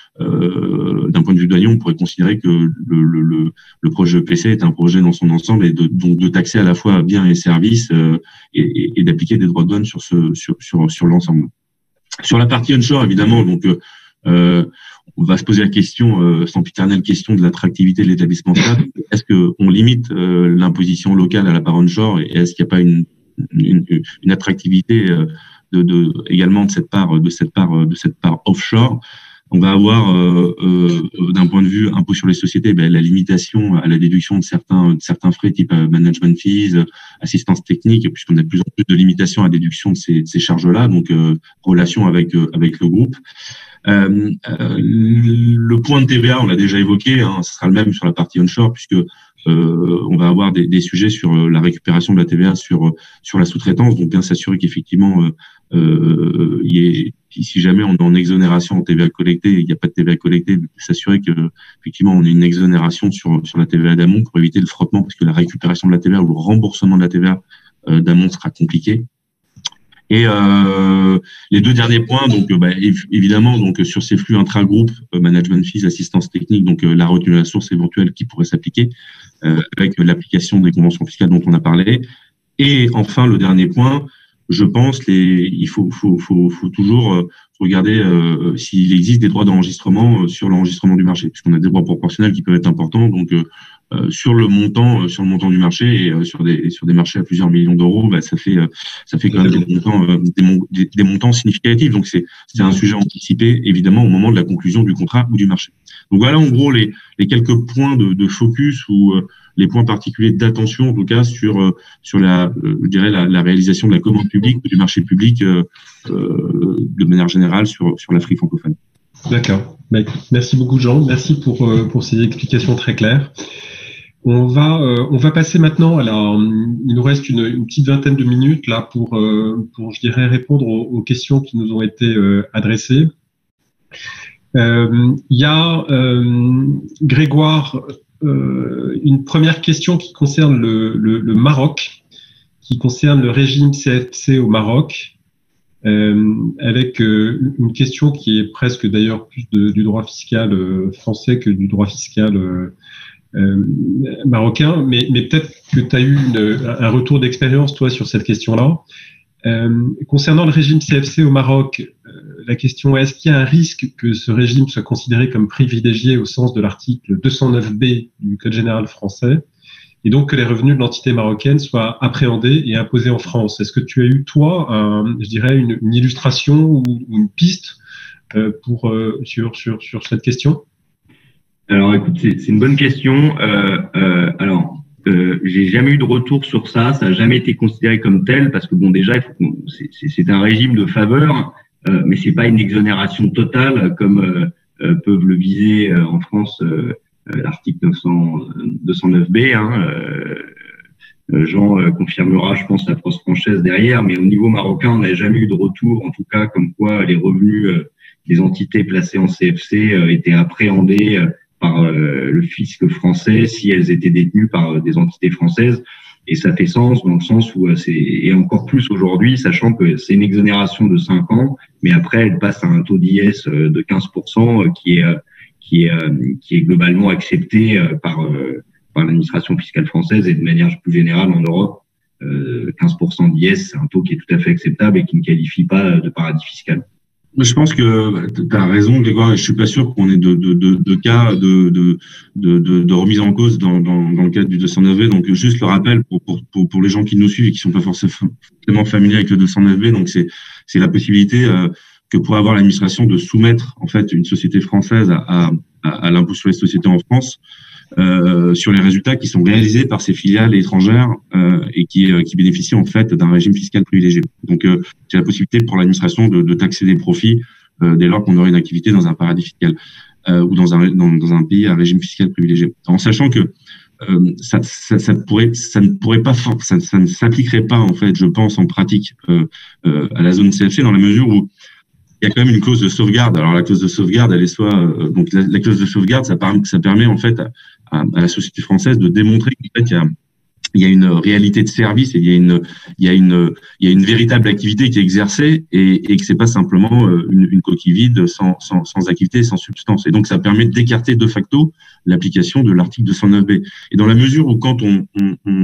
euh, d'un point de vue douanier, on pourrait considérer que le, le, le, le projet E P C est un projet dans son ensemble et de, donc de taxer à la fois biens et services euh, et, et d'appliquer des droits de douane sur ce sur sur, sur l'ensemble. Sur la partie onshore, évidemment, donc euh, on va se poser la question, euh, sans piternelle question de l'attractivité de l'établissement stable. Est-ce que on limite euh, l'imposition locale à la part onshore et est-ce qu'il n'y a pas une, une, une attractivité euh, de, de également de cette part de cette part de cette part offshore? On va avoir euh, euh, d'un point de vue impôt sur les sociétés, ben, la limitation à la déduction de certains de certains frais type euh, management fees, euh, assistance technique, puisqu'on a de plus en plus de limitations à la déduction de ces, de ces charges-là, donc euh, relation avec euh, avec le groupe. Euh, euh, le point de T V A, on l'a déjà évoqué, hein, ce sera le même sur la partie onshore, puisque euh, on va avoir des, des sujets sur la récupération de la T V A sur sur la sous-traitance, donc bien s'assurer qu'effectivement euh, euh, il y ait, si jamais on est en exonération en T V A collectée, il n'y a pas de T V A collectée, s'assurer que effectivement on a une exonération sur sur la T V A d'amont pour éviter le frottement, parce que la récupération de la T V A ou le remboursement de la T V A euh, d'amont sera compliqué. Et euh, les deux derniers points, donc bah, évidemment, donc sur ces flux intra-groupe, euh, management fees, assistance technique, donc euh, la retenue à la source éventuelle qui pourrait s'appliquer euh, avec l'application des conventions fiscales dont on a parlé. Et enfin, le dernier point, je pense, les, il faut, faut, faut, faut toujours euh, regarder euh, s'il existe des droits d'enregistrement euh, sur l'enregistrement du marché, puisqu'on a des droits proportionnels qui peuvent être importants. Donc euh, Euh, sur le montant, euh, sur le montant du marché et euh, sur des sur des marchés à plusieurs millions d'euros, bah, ça fait euh, ça fait quand même des montants euh, des, des, des montants significatifs. Donc c'est c'est un sujet anticipé évidemment au moment de la conclusion du contrat ou du marché. Donc voilà en gros les les quelques points de, de focus ou euh, les points particuliers d'attention en tout cas sur euh, sur la euh, je dirais la, la réalisation de la commande publique ou du marché public euh, euh, de manière générale sur sur l'Afrique francophone. D'accord. Merci beaucoup Jean. Merci pour euh, pour ces explications très claires. On va, euh, on va passer maintenant à la. Il nous reste une, une petite vingtaine de minutes là pour, euh, pour je dirais, répondre aux, aux questions qui nous ont été euh, adressées. Euh, il y a euh, Grégoire, euh, une première question qui concerne le, le, le Maroc, qui concerne le régime C F C au Maroc, euh, avec euh, une question qui est presque d'ailleurs plus de, du droit fiscal euh, français que du droit fiscal euh, euh, marocain, mais, mais peut-être que tu as eu une, un retour d'expérience, toi, sur cette question-là. Euh, concernant le régime C F C au Maroc, euh, la question est, est-ce qu'il y a un risque que ce régime soit considéré comme privilégié au sens de l'article deux cent neuf B du Code général français, et donc que les revenus de l'entité marocaine soient appréhendés et imposés en France? Est-ce que tu as eu, toi, un, je dirais, une, une illustration ou, ou une piste euh, pour, euh, sur, sur, sur cette question? Alors, écoute, c'est, c'est une bonne question. Euh, euh, alors, Euh, j'ai jamais eu de retour sur ça, ça n'a jamais été considéré comme tel parce que bon déjà il faut qu'on, c'est, c'est, c'est un régime de faveur, euh, mais c'est pas une exonération totale comme euh, euh, peuvent le viser euh, en France euh, euh, l'article deux cent neuf B. Hein, euh, Jean euh, confirmera, je pense, la France française derrière, mais au niveau marocain, on n'a jamais eu de retour, en tout cas comme quoi les revenus euh, des entités placées en C F C euh, étaient appréhendés euh, par euh, le fisc français si elles étaient détenues par euh, des entités françaises. Et ça fait sens dans le sens où euh, c'est, et encore plus aujourd'hui, sachant que c'est une exonération de cinq ans, mais après elle passe à un taux d'I S euh, de quinze pour cent euh, qui est euh, qui est euh, qui est globalement accepté euh, par euh, par l'administration fiscale française et de manière plus générale en Europe. Euh, quinze pour cent d'I S, c'est un taux qui est tout à fait acceptable et qui ne qualifie pas de paradis fiscal. Je pense que tu as raison, Grégoire, et je suis pas sûr qu'on ait de, de, de, de cas de, de, de, de remise en cause dans, dans, dans le cadre du deux cent neuf B. Donc, juste le rappel pour, pour, pour, pour les gens qui nous suivent et qui sont pas forcément familiers avec le deux cent neuf B. Donc, c'est, c'est la possibilité euh, que pourrait avoir l'administration de soumettre, en fait, une société française à, à, à l'impôt sur les sociétés en France, Euh, sur les résultats qui sont réalisés par ces filiales étrangères euh, et qui, euh, qui bénéficient en fait d'un régime fiscal privilégié. Donc, euh, c'est la possibilité pour l'administration de, de taxer des profits euh, dès lors qu'on aurait une activité dans un paradis fiscal euh, ou dans un, dans, dans un pays à régime fiscal privilégié. En sachant que euh, ça, ça, ça, pourrait, ça ne pourrait pas, ça, ça ne s'appliquerait pas en fait, je pense, en pratique euh, euh, à la zone C F C dans la mesure où il y a quand même une clause de sauvegarde. Alors la clause de sauvegarde, elle est soit euh, donc la, la clause de sauvegarde, ça, par, ça permet en fait à, à, à la société française de démontrer qu'en fait il y a il y a une réalité de service et il y a une il y a une il y a une véritable activité qui est exercée et, et que c'est pas simplement une, une coquille vide sans, sans sans activité, sans substance. Et donc ça permet d'écarter de facto l'application de l'article deux cent neuf B. Et dans la mesure où quand on on, on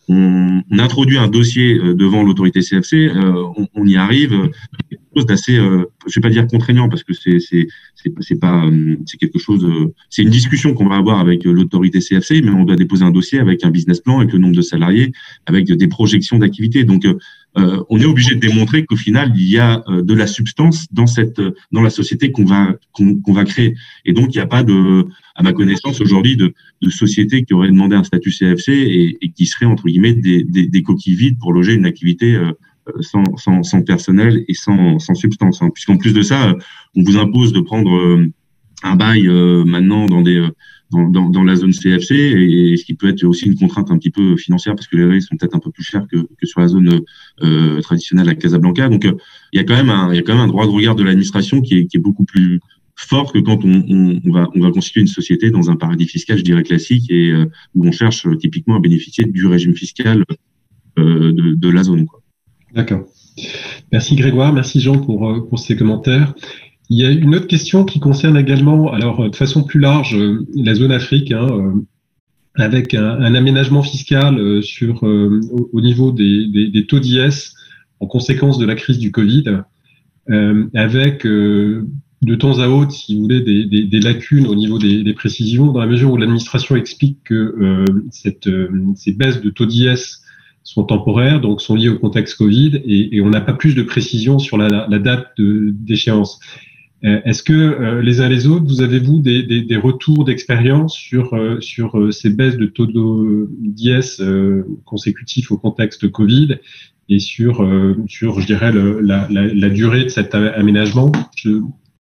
on introduit un dossier devant l'autorité C F C, euh, on, on y arrive quelque chose d'assez, euh, je vais pas dire contraignant parce que c'est c'est c'est c'est pas c'est quelque chose, euh, c'est une discussion qu'on va avoir avec l'autorité C F C, mais on doit déposer un dossier avec un business plan, avec le nombre de salariés, avec des projections d'activité. Donc euh, on est obligé de démontrer qu'au final il y a euh, de la substance dans cette dans la société qu'on va qu'on, qu'on va créer. Et donc il n'y a pas de, à ma connaissance aujourd'hui, de de sociétés qui auraient demandé un statut C F C et, et qui seraient entre guillemets des, des, des coquilles vides pour loger une activité euh, sans, sans, sans personnel et sans, sans substance. Hein. Puisqu'en plus de ça, on vous impose de prendre euh, un bail euh, maintenant dans des dans, dans, dans la zone C F C, et, et ce qui peut être aussi une contrainte un petit peu financière parce que les loyers sont peut-être un peu plus chers que, que sur la zone euh, traditionnelle à Casablanca. Donc euh, il y a quand même un il y a quand même un droit de regard de l'administration qui est qui est beaucoup plus fort que quand on, on, on va on va constituer une société dans un paradis fiscal, je dirais classique, et euh, où on cherche euh, typiquement à bénéficier du régime fiscal euh, de, de la zone, quoi. D'accord. Merci Grégoire, merci Jean pour pour ces commentaires. Il y a une autre question qui concerne également, alors de façon plus large, la zone Afrique, hein, avec un, un aménagement fiscal sur au, au niveau des, des, des taux d'I S en conséquence de la crise du Covid, euh, avec euh, de temps à autre, si vous voulez, des, des, des lacunes au niveau des, des précisions, dans la mesure où l'administration explique que euh, cette, euh, ces baisses de taux d'I S sont temporaires, donc sont liées au contexte Covid, et, et on n'a pas plus de précision sur la, la date de, d'échéance. Euh, est-ce que euh, les uns les autres, vous avez-vous des, des, des retours d'expérience sur, euh, sur euh, ces baisses de taux d'I S euh, consécutifs au contexte Covid et sur, euh, sur je dirais, le, la, la, la durée de cet aménagement? Je...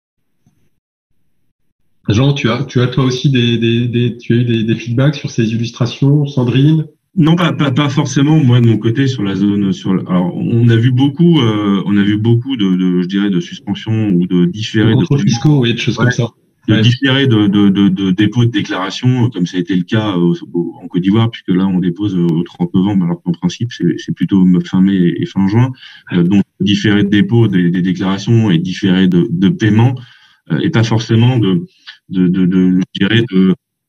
Jean, tu as, tu as toi aussi des, des, des, tu as eu des, des feedbacks sur ces illustrations, Sandrine? Non, pas, pas, pas forcément. Moi, de mon côté, sur la zone, sur, alors, on a vu beaucoup, euh, on a vu beaucoup de, de, je dirais, de suspensions ou de différés de contrôles fiscaux, oui, de choses ouais, comme ça. De ouais. différés de, de, de, de dépôt de déclaration, comme ça a été le cas au, au, en Côte d'Ivoire, puisque là, on dépose au trente novembre, alors qu'en principe, c'est, c'est plutôt fin mai et fin juin. Euh, donc, différés de dépôt des, des déclarations et différés de, de paiement, euh, et pas forcément de, de, de, de, je dirais, de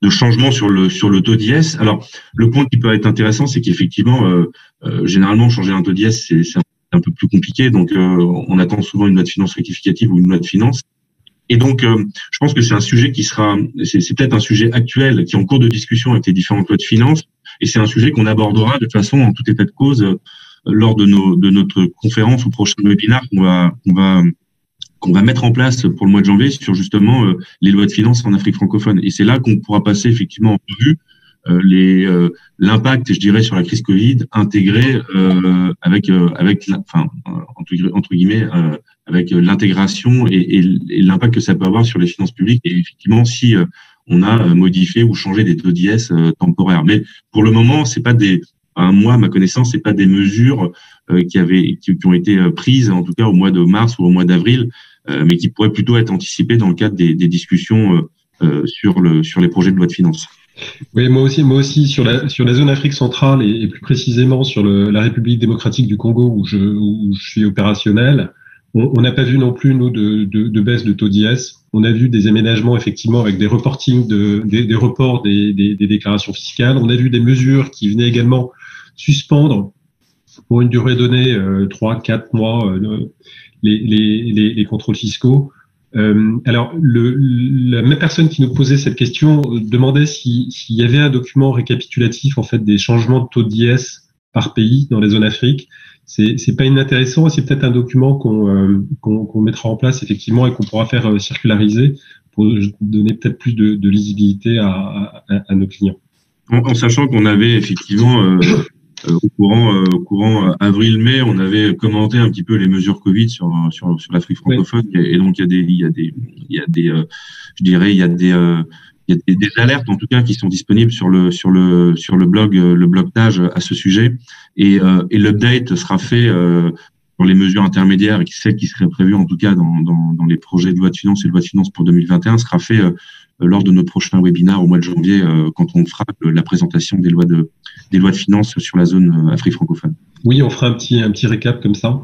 de changement sur le sur le taux d'I S. Alors, le point qui peut être intéressant, c'est qu'effectivement, euh, euh, généralement, changer un taux d'I S, c'est, c'est un peu plus compliqué. Donc, euh, on attend souvent une loi de finances rectificative ou une loi de finances. Et donc, euh, je pense que c'est un sujet qui sera, c'est, c'est peut-être un sujet actuel qui est en cours de discussion avec les différentes lois de finances, et c'est un sujet qu'on abordera de toute façon en tout état de cause euh, lors de nos de notre conférence ou prochain webinaire qu'on va qu'on va qu'on va mettre en place pour le mois de janvier sur justement euh, les lois de finances en Afrique francophone. Et c'est là qu'on pourra passer effectivement en revue euh, les euh, l'impact, je dirais, sur la crise Covid intégré euh, avec euh, avec enfin entre, entre guillemets euh, avec l'intégration et, et, et l'impact que ça peut avoir sur les finances publiques, et effectivement si euh, on a modifié ou changé des taux d'I S euh, temporaires. Mais pour le moment, c'est pas des à moi, à ma connaissance, c'est pas des mesures euh, qui avaient qui, qui ont été prises en tout cas au mois de mars ou au mois d'avril, euh, mais qui pourraient plutôt être anticipées dans le cadre des, des discussions euh, euh, sur le sur les projets de loi de finances. Oui, moi aussi, moi aussi sur la sur la zone Afrique centrale et, et plus précisément sur le, la République démocratique du Congo où je où je suis opérationnel. On n'a pas vu non plus, nous, de, de, de baisse de taux d'I S. On a vu des aménagements, effectivement, avec des reportings, de, des, des reports des, des, des déclarations fiscales. On a vu des mesures qui venaient également suspendre, pour une durée donnée, euh, trois, quatre mois, euh, les, les, les, les contrôles fiscaux. Euh, alors, le, la même personne qui nous posait cette question demandait si, s'il y avait un document récapitulatif, en fait, des changements de taux d'I S par pays dans les zones Afrique. C'est, c'est pas inintéressant, et c'est peut-être un document qu'on, euh, qu'on, qu'on mettra en place effectivement et qu'on pourra faire euh, circulariser pour donner peut-être plus de, de lisibilité à, à, à nos clients. En, en sachant qu'on avait effectivement euh, euh, au courant, euh, au courant euh, avril-mai, on avait commenté un petit peu les mesures Covid sur sur, sur l'Afrique francophone, oui. et, et donc il y a des il y a des il y a des euh, je dirais il y a des euh, il y a des, des alertes en tout cas qui sont disponibles sur le sur le sur le blog le blogtage à ce sujet, et euh, et l'update sera fait euh, pour les mesures intermédiaires, et celles qui seraient prévues en tout cas dans dans dans les projets de loi de finances et de loi de finances pour deux mille vingt et un sera fait euh, lors de nos prochains webinaires au mois de janvier euh, quand on fera la présentation des lois de des lois de finances sur la zone Afrique francophone. Oui, on fera un petit un petit récap comme ça.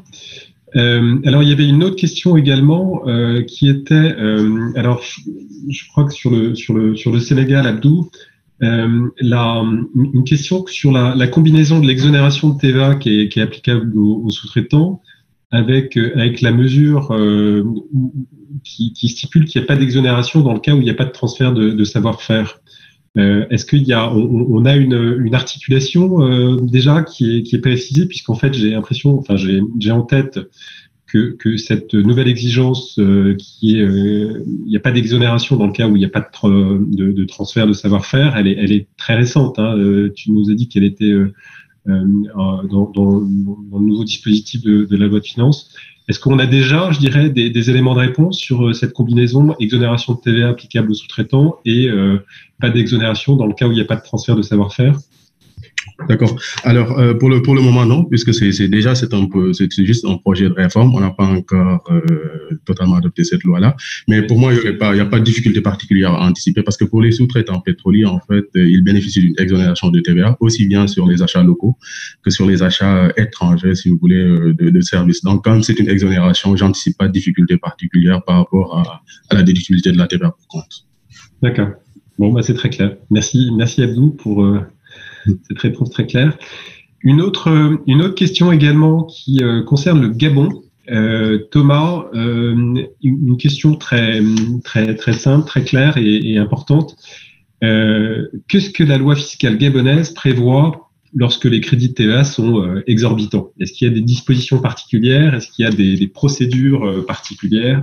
Euh, alors il y avait une autre question également euh, qui était euh, alors je, je crois que sur le sur le sur le Sénégal, Abdou, euh, la, une question sur la, la combinaison de l'exonération de T V A qui est, qui est applicable aux, aux sous-traitants avec avec la mesure euh, qui, qui stipule qu'il n'y a pas d'exonération dans le cas où il n'y a pas de transfert de, de savoir-faire. Euh, est-ce qu'il y a, on, on a une, une articulation euh, déjà qui est, qui est précisée, puisqu'en fait j'ai l'impression, enfin j'ai, j'ai en tête que, que cette nouvelle exigence euh, qui est, euh, il n'y a pas d'exonération dans le cas où il n'y a pas de, de, de transfert de savoir-faire, elle est, elle est très récente. Hein. Euh, tu nous as dit qu'elle était euh, euh, dans, dans, dans le nouveau dispositif de, de la loi de finances. Est-ce qu'on a déjà, je dirais, des, des éléments de réponse sur cette combinaison exonération de T V A applicable aux sous-traitants et euh, pas d'exonération dans le cas où il n'y a pas de transfert de savoir-faire? D'accord. Alors euh, pour le pour le moment non, puisque c'est c'est déjà c'est un peu c'est juste un projet de réforme. On n'a pas encore euh, totalement adopté cette loi-là. Mais pour moi il y a pas il y a pas de difficulté particulière à anticiper, parce que pour les sous-traitants pétroliers en fait ils bénéficient d'une exonération de T V A aussi bien sur les achats locaux que sur les achats étrangers, si vous voulez, de, de services. Donc comme c'est une exonération, j'anticipe pas de difficulté particulière par rapport à, à la déductibilité de la T V A pour compte. D'accord. Bon bah c'est très clair. Merci merci Abdou pour euh... cette réponse très claire. Une autre, une autre question également qui euh, concerne le Gabon. Euh, Thomas, euh, une question très, très, très simple, très claire et, et importante. Euh, qu'est-ce que la loi fiscale gabonaise prévoit lorsque les crédits de T V A sont euh, exorbitants? Est-ce qu'il y a des dispositions particulières? Est-ce qu'il y a des, des procédures euh, particulières?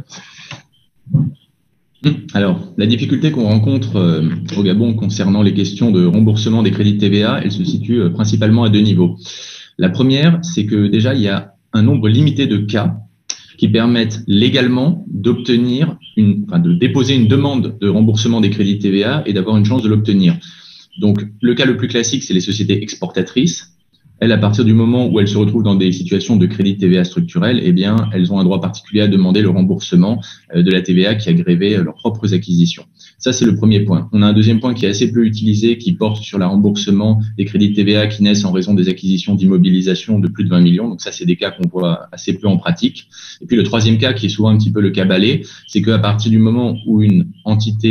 Alors, la difficulté qu'on rencontre euh, au Gabon concernant les questions de remboursement des crédits de T V A, elle se situe euh, principalement à deux niveaux. La première, c'est que déjà, il y a un nombre limité de cas qui permettent légalement d'obtenir, une, enfin, de déposer une demande de remboursement des crédits de T V A et d'avoir une chance de l'obtenir. Donc, le cas le plus classique, c'est les sociétés exportatrices. Elles, à partir du moment où elles se retrouvent dans des situations de crédit de T V A structurel, eh bien, elles ont un droit particulier à demander le remboursement de la T V A qui a grévé leurs propres acquisitions. Ça, c'est le premier point. On a un deuxième point qui est assez peu utilisé, qui porte sur le remboursement des crédits de T V A qui naissent en raison des acquisitions d'immobilisation de plus de vingt millions. Donc ça, c'est des cas qu'on voit assez peu en pratique. Et puis le troisième cas, qui est souvent un petit peu le cas balai, c'est qu'à partir du moment où une entité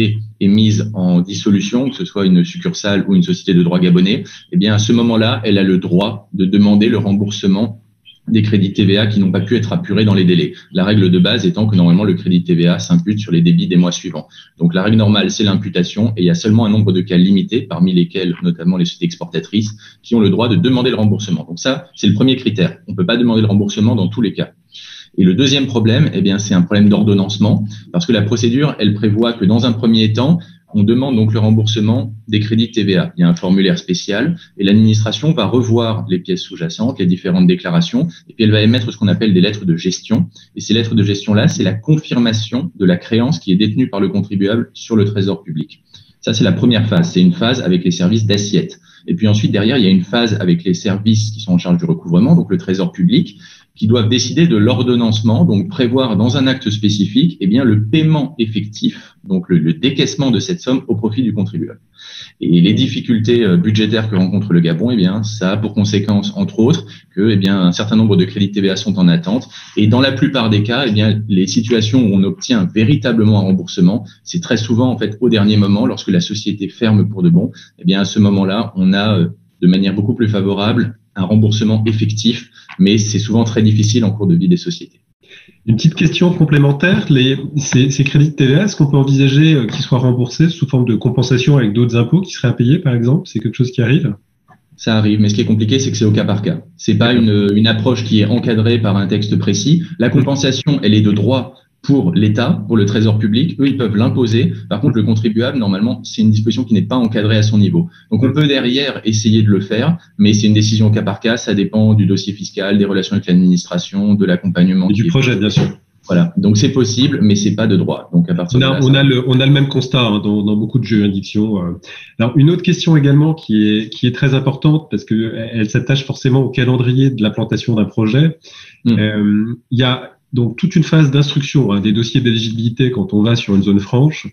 est mise en dissolution, que ce soit une succursale ou une société de droit gabonais, eh bien à ce moment-là, elle a le droit de demander le remboursement des crédits T V A qui n'ont pas pu être apurés dans les délais. La règle de base étant que normalement le crédit T V A s'impute sur les débits des mois suivants. Donc la règle normale, c'est l'imputation et il y a seulement un nombre de cas limité, parmi lesquels notamment les sociétés exportatrices, qui ont le droit de demander le remboursement. Donc ça, c'est le premier critère. On ne peut pas demander le remboursement dans tous les cas. Et le deuxième problème, eh bien, c'est un problème d'ordonnancement, parce que la procédure, elle prévoit que dans un premier temps, on demande donc le remboursement des crédits T V A. Il y a un formulaire spécial et l'administration va revoir les pièces sous-jacentes, les différentes déclarations, et puis elle va émettre ce qu'on appelle des lettres de gestion. Et ces lettres de gestion-là, c'est la confirmation de la créance qui est détenue par le contribuable sur le trésor public. Ça, c'est la première phase. C'est une phase avec les services d'assiette. Et puis ensuite, derrière, il y a une phase avec les services qui sont en charge du recouvrement, donc le trésor public, qui doivent décider de l'ordonnancement, donc prévoir dans un acte spécifique, eh bien, le paiement effectif, donc le, le décaissement de cette somme au profit du contribuable. Et les difficultés budgétaires que rencontre le Gabon, eh bien, ça a pour conséquence, entre autres, que, eh bien, un certain nombre de crédits T V A sont en attente. Et dans la plupart des cas, eh bien, les situations où on obtient véritablement un remboursement, c'est très souvent, en fait, au dernier moment, lorsque la société ferme pour de bon, eh bien, à ce moment-là, on a, de manière beaucoup plus favorable, un remboursement effectif, mais c'est souvent très difficile en cours de vie des sociétés. Une petite question complémentaire, les, ces, ces crédits de T V A, est-ce qu'on peut envisager qu'ils soient remboursés sous forme de compensation avec d'autres impôts qui seraient à payer, par exemple? C'est quelque chose qui arrive? Ça arrive, mais ce qui est compliqué, c'est que c'est au cas par cas. C'est pas une, une approche qui est encadrée par un texte précis. La compensation, elle est de droit pour l'État, pour le trésor public. Eux, ils peuvent l'imposer. Par contre, le contribuable, normalement, c'est une disposition qui n'est pas encadrée à son niveau. Donc, on peut derrière essayer de le faire, mais c'est une décision au cas par cas. Ça dépend du dossier fiscal, des relations avec l'administration, de l'accompagnement. Et du projet, bien sûr. Voilà. Donc, c'est possible, mais c'est pas de droit. Donc, à partir on a, de là, on a le, on a le même constat hein, dans, dans beaucoup de juridictions. Alors, une autre question également qui est, qui est très importante parce que elle s'attache forcément au calendrier de l'implantation d'un projet. Il mmh. euh, y a donc toute une phase d'instruction hein, des dossiers d'éligibilité quand on va sur une zone franche.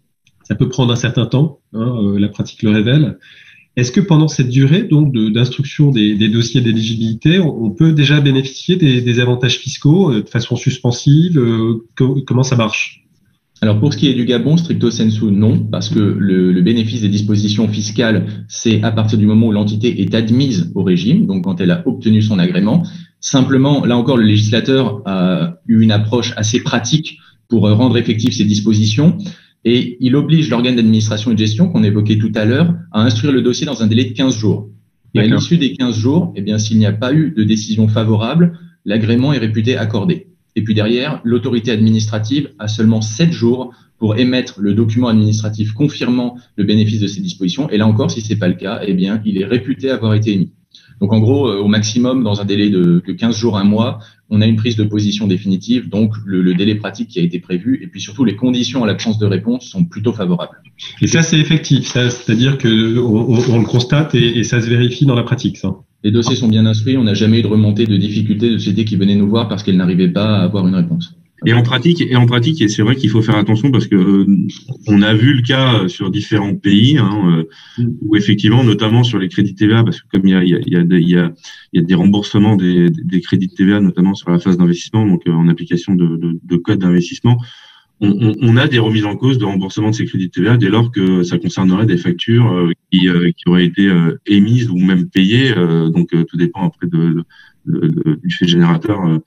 Ça peut prendre un certain temps, hein, euh, la pratique le révèle. Est-ce que pendant cette durée donc de, d'instruction des, des dossiers d'éligibilité, on, on peut déjà bénéficier des, des avantages fiscaux euh, de façon suspensive euh, co- Comment ça marche? Alors pour ce qui est du Gabon, stricto sensu, non, parce que le, le bénéfice des dispositions fiscales, c'est à partir du moment où l'entité est admise au régime, donc quand elle a obtenu son agrément. Simplement, là encore, le législateur a eu une approche assez pratique pour rendre effectives ces dispositions et il oblige l'organe d'administration et de gestion qu'on évoquait tout à l'heure à instruire le dossier dans un délai de quinze jours. Et D'accord. à l'issue des quinze jours, eh bien, s'il n'y a pas eu de décision favorable, l'agrément est réputé accordé. Et puis derrière, l'autorité administrative a seulement sept jours pour émettre le document administratif confirmant le bénéfice de ces dispositions. Et là encore, si c'est pas le cas, eh bien, il est réputé avoir été émis. Donc, en gros, au maximum, dans un délai de, de quinze jours, un mois, on a une prise de position définitive, donc le, le délai pratique qui a été prévu, et puis surtout les conditions à l'absence de réponse sont plutôt favorables. Et ça, c'est effectif, ça, c'est-à-dire que on, on le constate et, et ça se vérifie dans la pratique, ça. Les dossiers sont bien instruits, on n'a jamais eu de remontée de difficultés de sociétés qui venaient nous voir parce qu'elles n'arrivaient pas à avoir une réponse. Et en pratique, et en pratique, et c'est vrai qu'il faut faire attention parce que euh, on a vu le cas sur différents pays hein, euh, où effectivement, notamment sur les crédits T V A, parce que comme il y a, il y a, il y a, des, il y a, il y a des remboursements des, des crédits de T V A, notamment sur la phase d'investissement, donc euh, en application de, de, de code d'investissement, on, on, on a des remises en cause de remboursement de ces crédits de T V A dès lors que ça concernerait des factures euh, qui, euh, qui auraient été euh, émises ou même payées. Euh, donc euh, tout dépend après de, de, de, du fait générateur. Euh,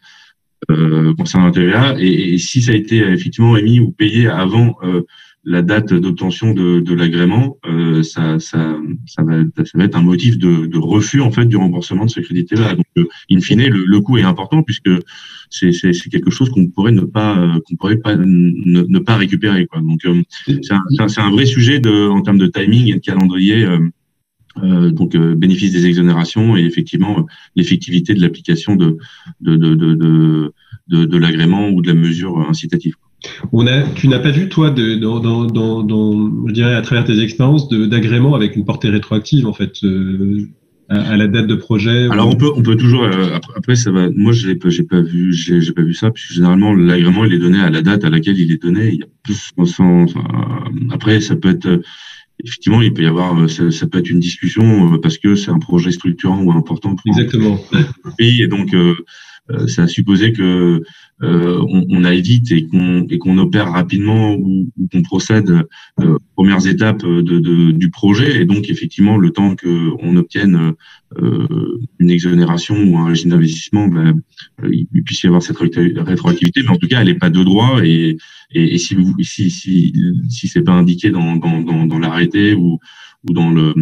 Euh, concernant la T V A et, et si ça a été effectivement émis ou payé avant euh, la date d'obtention de, de l'agrément, euh, ça, ça, ça, va, ça va être un motif de, de refus en fait du remboursement de ce crédit T V A. Donc, euh, in fine, le, le coût est important puisque c'est, c'est, c'est quelque chose qu'on pourrait ne pas, euh, qu'on pourrait pas ne, ne pas récupérer. Quoi. Donc, euh, c'est, un, c'est, un, c'est un vrai sujet de, en termes de timing et de calendrier. Euh, Euh, donc euh, bénéfice des exonérations et effectivement euh, l'effectivité de l'application de de, de de de de de l'agrément ou de la mesure incitative. On a, tu n'as pas vu toi de dans dans dans, dans je dirais à travers tes expériences de d'agrément avec une portée rétroactive en fait euh, à, à la date de projet. Alors ou... on peut on peut toujours euh, après ça va. Moi je l'ai pas j'ai pas vu j'ai j'ai pas vu ça puisque généralement l'agrément il est donné à la date à laquelle il est donné. Il y a plus sans, enfin, après ça peut être effectivement, il peut y avoir, ça, ça peut être une discussion parce que c'est un projet structurant ou important pour Exactement. le pays. Et donc, euh, ça a supposé que euh, on, on aille vite et qu'on et qu'on opère rapidement ou, ou qu'on procède euh, aux premières étapes de, de, du projet. Et donc, effectivement, le temps qu'on obtienne euh, une exonération ou un régime d'investissement, ben, il puisse y avoir cette rétroactivité. Mais en tout cas, elle n'est pas de droit. Et, et, et si vous, si si si c'est pas indiqué dans dans dans, dans l'arrêté ou ou dans le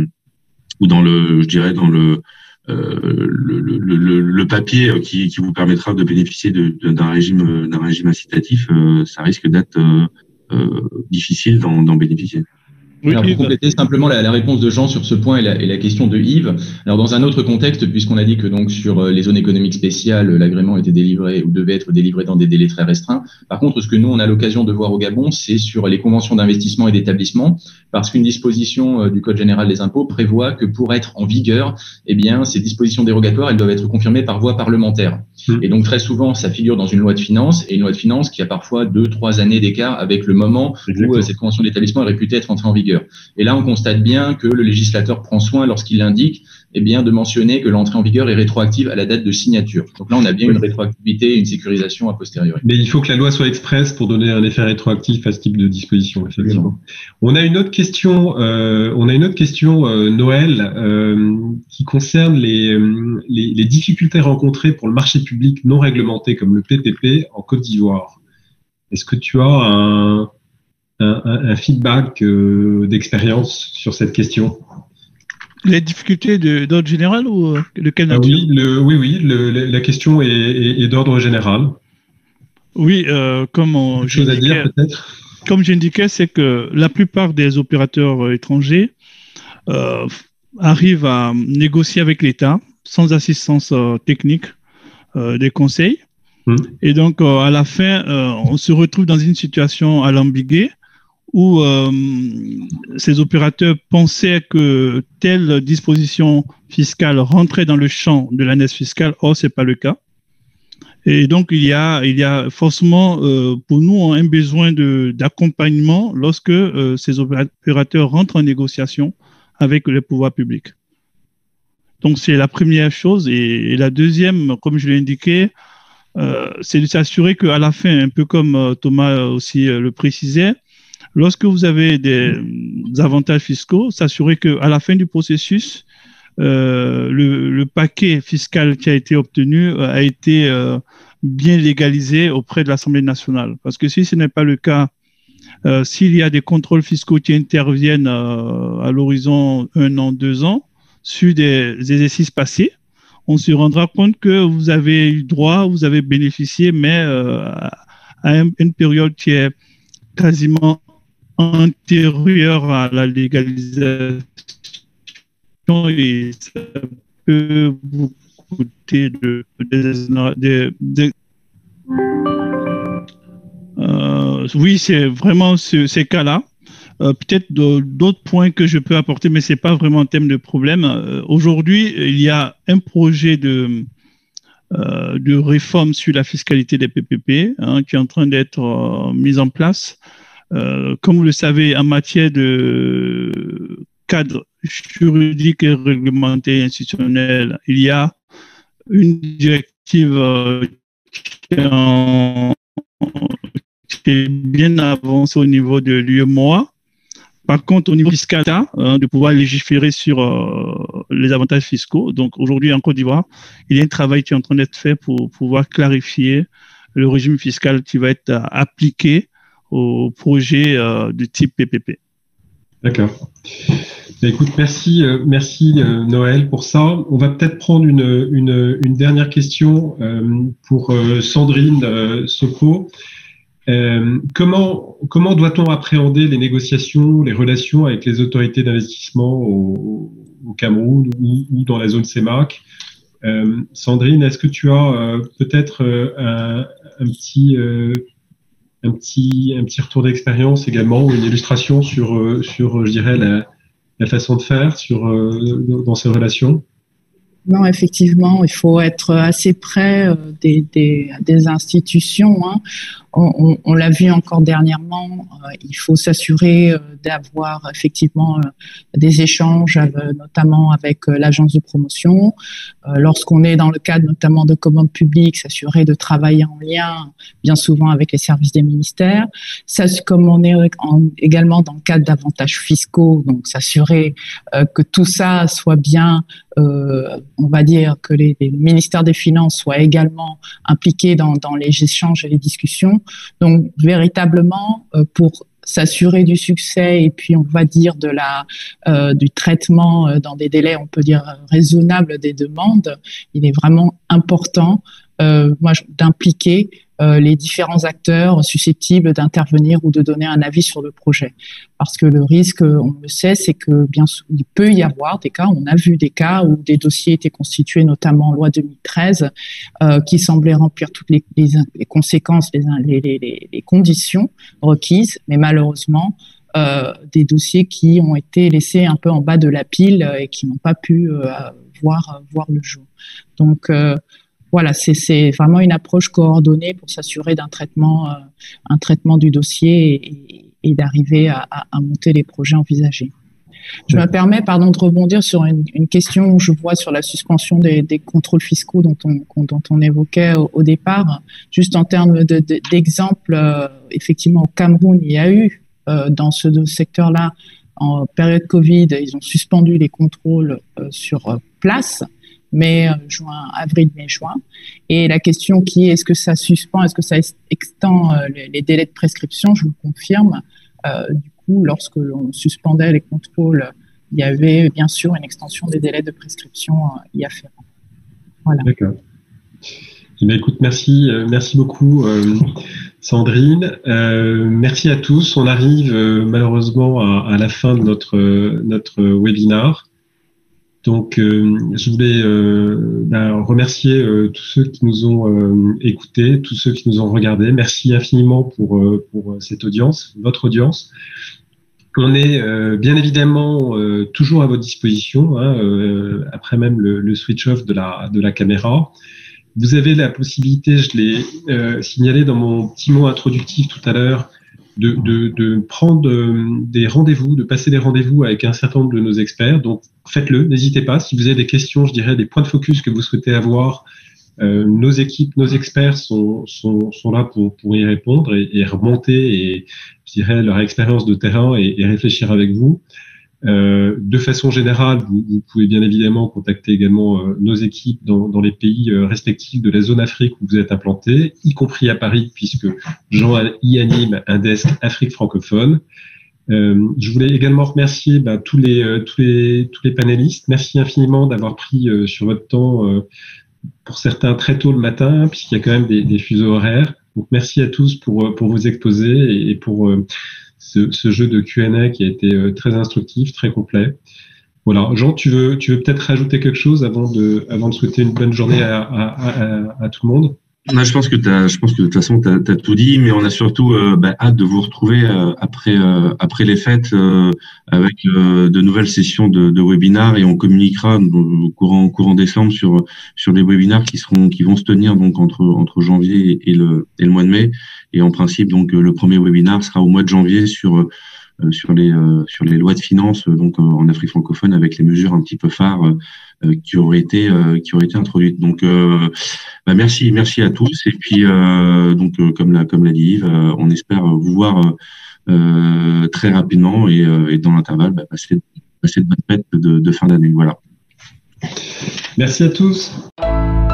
ou dans le, je dirais dans le Euh, le, le, le, le papier qui, qui vous permettra de bénéficier de, de, d'un régime d'un régime incitatif, euh, ça risque d'être euh, euh, difficile d'en, d'en bénéficier. Oui, alors, pour compléter simplement la, la réponse de Jean sur ce point et la, et la question de Yves. Alors, dans un autre contexte, puisqu'on a dit que donc sur les zones économiques spéciales, l'agrément était délivré ou devait être délivré dans des délais très restreints. Par contre, ce que nous, on a l'occasion de voir au Gabon, c'est sur les conventions d'investissement et d'établissement, parce qu'une disposition du Code général des impôts prévoit que pour être en vigueur, eh bien, ces dispositions dérogatoires, elles doivent être confirmées par voie parlementaire. Mmh. Et donc, très souvent, ça figure dans une loi de finances, et une loi de finances qui a parfois deux, trois années d'écart avec le moment Exactement. où euh, cette convention d'établissement est réputée être entrée en vigueur. Et là, on constate bien que le législateur prend soin, lorsqu'il l'indique, eh bien, de mentionner que l'entrée en vigueur est rétroactive à la date de signature. Donc là, on a bien oui. une rétroactivité et une sécurisation a posteriori. Mais il faut que la loi soit expresse pour donner un effet rétroactif à ce type de disposition, effectivement. On a une autre question, euh, on a une autre question, euh, Noël, euh, qui concerne les, les, les difficultés rencontrées pour le marché public non réglementé comme le P P P en Côte d'Ivoire. Est-ce que tu as un Un, un feedback euh, d'expérience sur cette question? Les difficultés de, d'ordre général ou de quelle nature? Ah oui, le, oui, oui, le, la question est, est, est d'ordre général. Oui, euh, comme on, chose à dire peut-être. Comme j'indiquais, c'est que la plupart des opérateurs étrangers euh, arrivent à négocier avec l'État sans assistance euh, technique euh, des conseils. Hum. Et donc, euh, à la fin, euh, on se retrouve dans une situation alambiquée où euh, ces opérateurs pensaient que telle disposition fiscale rentrait dans le champ de l'année fiscale. Or, c'est pas le cas. Et donc, il y a, il y a forcément euh, pour nous un besoin de, d'accompagnement lorsque euh, ces opérateurs rentrent en négociation avec les pouvoirs publics. Donc, c'est la première chose. Et, et la deuxième, comme je l'ai indiqué, euh, c'est de s'assurer qu'à la fin, un peu comme euh, Thomas aussi euh, le précisait, lorsque vous avez des, des avantages fiscaux, s'assurer qu'à la fin du processus, euh, le, le paquet fiscal qui a été obtenu euh, a été euh, bien légalisé auprès de l'Assemblée nationale. Parce que si ce n'est pas le cas, euh, s'il y a des contrôles fiscaux qui interviennent euh, à l'horizon un an, deux ans, sur des, des exercices passés, on se rendra compte que vous avez eu droit, vous avez bénéficié, mais euh, à une période qui est quasiment antérieure à la légalisation et ça peut vous coûter de, de, de, de euh, oui, c'est vraiment ce, ces cas-là. Euh, peut-être d'autres points que je peux apporter, mais c'est pas vraiment un thème de problème. Euh, aujourd'hui, il y a un projet de euh, de réforme sur la fiscalité des P P P hein, qui est en train d'être euh, mis en place. Euh, comme vous le savez, en matière de cadre juridique et réglementaire institutionnel, il y a une directive euh, qui, est en, qui est bien avancée au niveau de l'U E M O A. Par contre, au niveau fiscal, hein, de pouvoir légiférer sur euh, les avantages fiscaux. Donc, aujourd'hui, en Côte d'Ivoire, il y a un travail qui est en train d'être fait pour pouvoir clarifier le régime fiscal qui va être appliqué au projet euh, de type P P P. D'accord. Écoute, merci, euh, merci euh, Noël pour ça. On va peut-être prendre une, une, une dernière question euh, pour euh, Sandrine euh, Soko. Euh, comment comment doit-on appréhender les négociations, les relations avec les autorités d'investissement au, au Cameroun ou, ou dans la zone C E M A C? euh, Sandrine, est-ce que tu as euh, peut-être euh, un, un petit euh, un petit un petit retour d'expérience également ou une illustration sur euh, sur je dirais la, la façon de faire sur euh, dans ces relations? Non, effectivement, il faut être assez près des, des, des institutions. Hein. On, on, on l'a vu encore dernièrement, euh, il faut s'assurer d'avoir effectivement des échanges, avec, notamment avec l'agence de promotion. Lorsqu'on est dans le cadre notamment de commandes publiques, s'assurer de travailler en lien bien souvent avec les services des ministères. Ça, comme on est en, également dans le cadre d'avantages fiscaux, donc s'assurer euh, que tout ça soit bien, euh, on va dire que les, les ministères des Finances soient également impliqués dans, dans les échanges et les discussions. Donc véritablement euh, pour s'assurer du succès et puis on va dire de la euh, du traitement euh, dans des délais on peut dire raisonnables des demandes, il est vraiment important euh, moi d'impliquer euh, les différents acteurs susceptibles d'intervenir ou de donner un avis sur le projet, parce que le risque, on le sait, c'est que bien sûr il peut y avoir des cas, on a vu des cas où des dossiers étaient constitués, notamment en loi deux mille treize, euh, qui semblaient remplir toutes les, les, les conséquences, les, les, les, les conditions requises, mais malheureusement euh, des dossiers qui ont été laissés un peu en bas de la pile et qui n'ont pas pu euh, voir voir le jour. Donc euh, Voilà, c'est, c'est vraiment une approche coordonnée pour s'assurer d'un traitement, euh, un traitement du dossier et, et d'arriver à, à, à monter les projets envisagés. Je me permets, pardon, de rebondir sur une, une question où je vois sur la suspension des, des contrôles fiscaux dont on, dont on évoquait au, au départ. Juste en termes de, de, d'exemple, euh, effectivement, au Cameroun, il y a eu euh, dans ce secteur-là, en période Covid, ils ont suspendu les contrôles euh, sur euh, place. mai, juin, avril, mai, juin. Et la question qui est, est-ce que ça suspend, est-ce que ça extend euh, les, les délais de prescription? Je vous le confirme. Euh, du coup, lorsque l'on suspendait les contrôles, il y avait bien sûr une extension des délais de prescription euh, y afférents. Voilà. D'accord. Eh bien, écoute, merci, euh, merci beaucoup, euh, Sandrine. Euh, merci à tous. On arrive euh, malheureusement à, à la fin de notre euh, notre webinaire. Donc, euh, je voulais euh, ben, remercier euh, tous ceux qui nous ont euh, écoutés, tous ceux qui nous ont regardés. Merci infiniment pour euh, pour cette audience, votre audience. On est euh, bien évidemment euh, toujours à votre disposition, hein, euh, après même le, le switch-off de la de la caméra. Vous avez la possibilité, je l'ai euh, signalé dans mon petit mot introductif tout à l'heure, de, de, de prendre euh, des rendez-vous, de passer des rendez-vous avec un certain nombre de nos experts. Donc, faites-le, n'hésitez pas. Si vous avez des questions, je dirais des points de focus que vous souhaitez avoir, euh, nos équipes, nos experts sont, sont, sont là pour, pour y répondre et, et remonter, et, je dirais, leur expérience de terrain et, et réfléchir avec vous. Euh, de façon générale, vous, vous pouvez bien évidemment contacter également euh, nos équipes dans, dans les pays euh, respectifs de la zone Afrique où vous êtes implantés, y compris à Paris, puisque Jean y anime un desk Afrique francophone. Euh, je voulais également remercier bah, tous les euh, tous les tous les panélistes. Merci infiniment d'avoir pris euh, sur votre temps, euh, pour certains très tôt le matin, hein, puisqu'il y a quand même des, des fuseaux horaires. Donc merci à tous pour pour vous exposer et, et pour euh, Ce, ce jeu de Q and A qui a été euh, très instructif, très complet. Voilà. Jean, tu veux, tu veux peut-être rajouter quelque chose avant de, avant de souhaiter une bonne journée à, à, à, à tout le monde? Non, je pense que t'as, je pense que de toute façon t'as, t'as tout dit, mais on a surtout euh, bah, hâte de vous retrouver euh, après euh, après les fêtes euh, avec euh, de nouvelles sessions de, de webinars, et on communiquera au courant au courant décembre sur sur les webinars qui seront qui vont se tenir donc entre entre janvier et le et le mois de mai. Et en principe donc le premier webinar sera au mois de janvier sur euh, sur les euh, sur les lois de finances euh, donc euh, en Afrique francophone, avec les mesures un petit peu phares euh, qui auraient été euh, qui auraient été introduites. Donc euh, bah merci merci à tous, et puis euh, donc euh, comme l'a comme l'a dit Yves, euh, on espère vous voir euh, très rapidement, et, euh, et dans l'intervalle bah, passer passer de bonnes fêtes de, de fin d'année. Voilà. Merci à tous.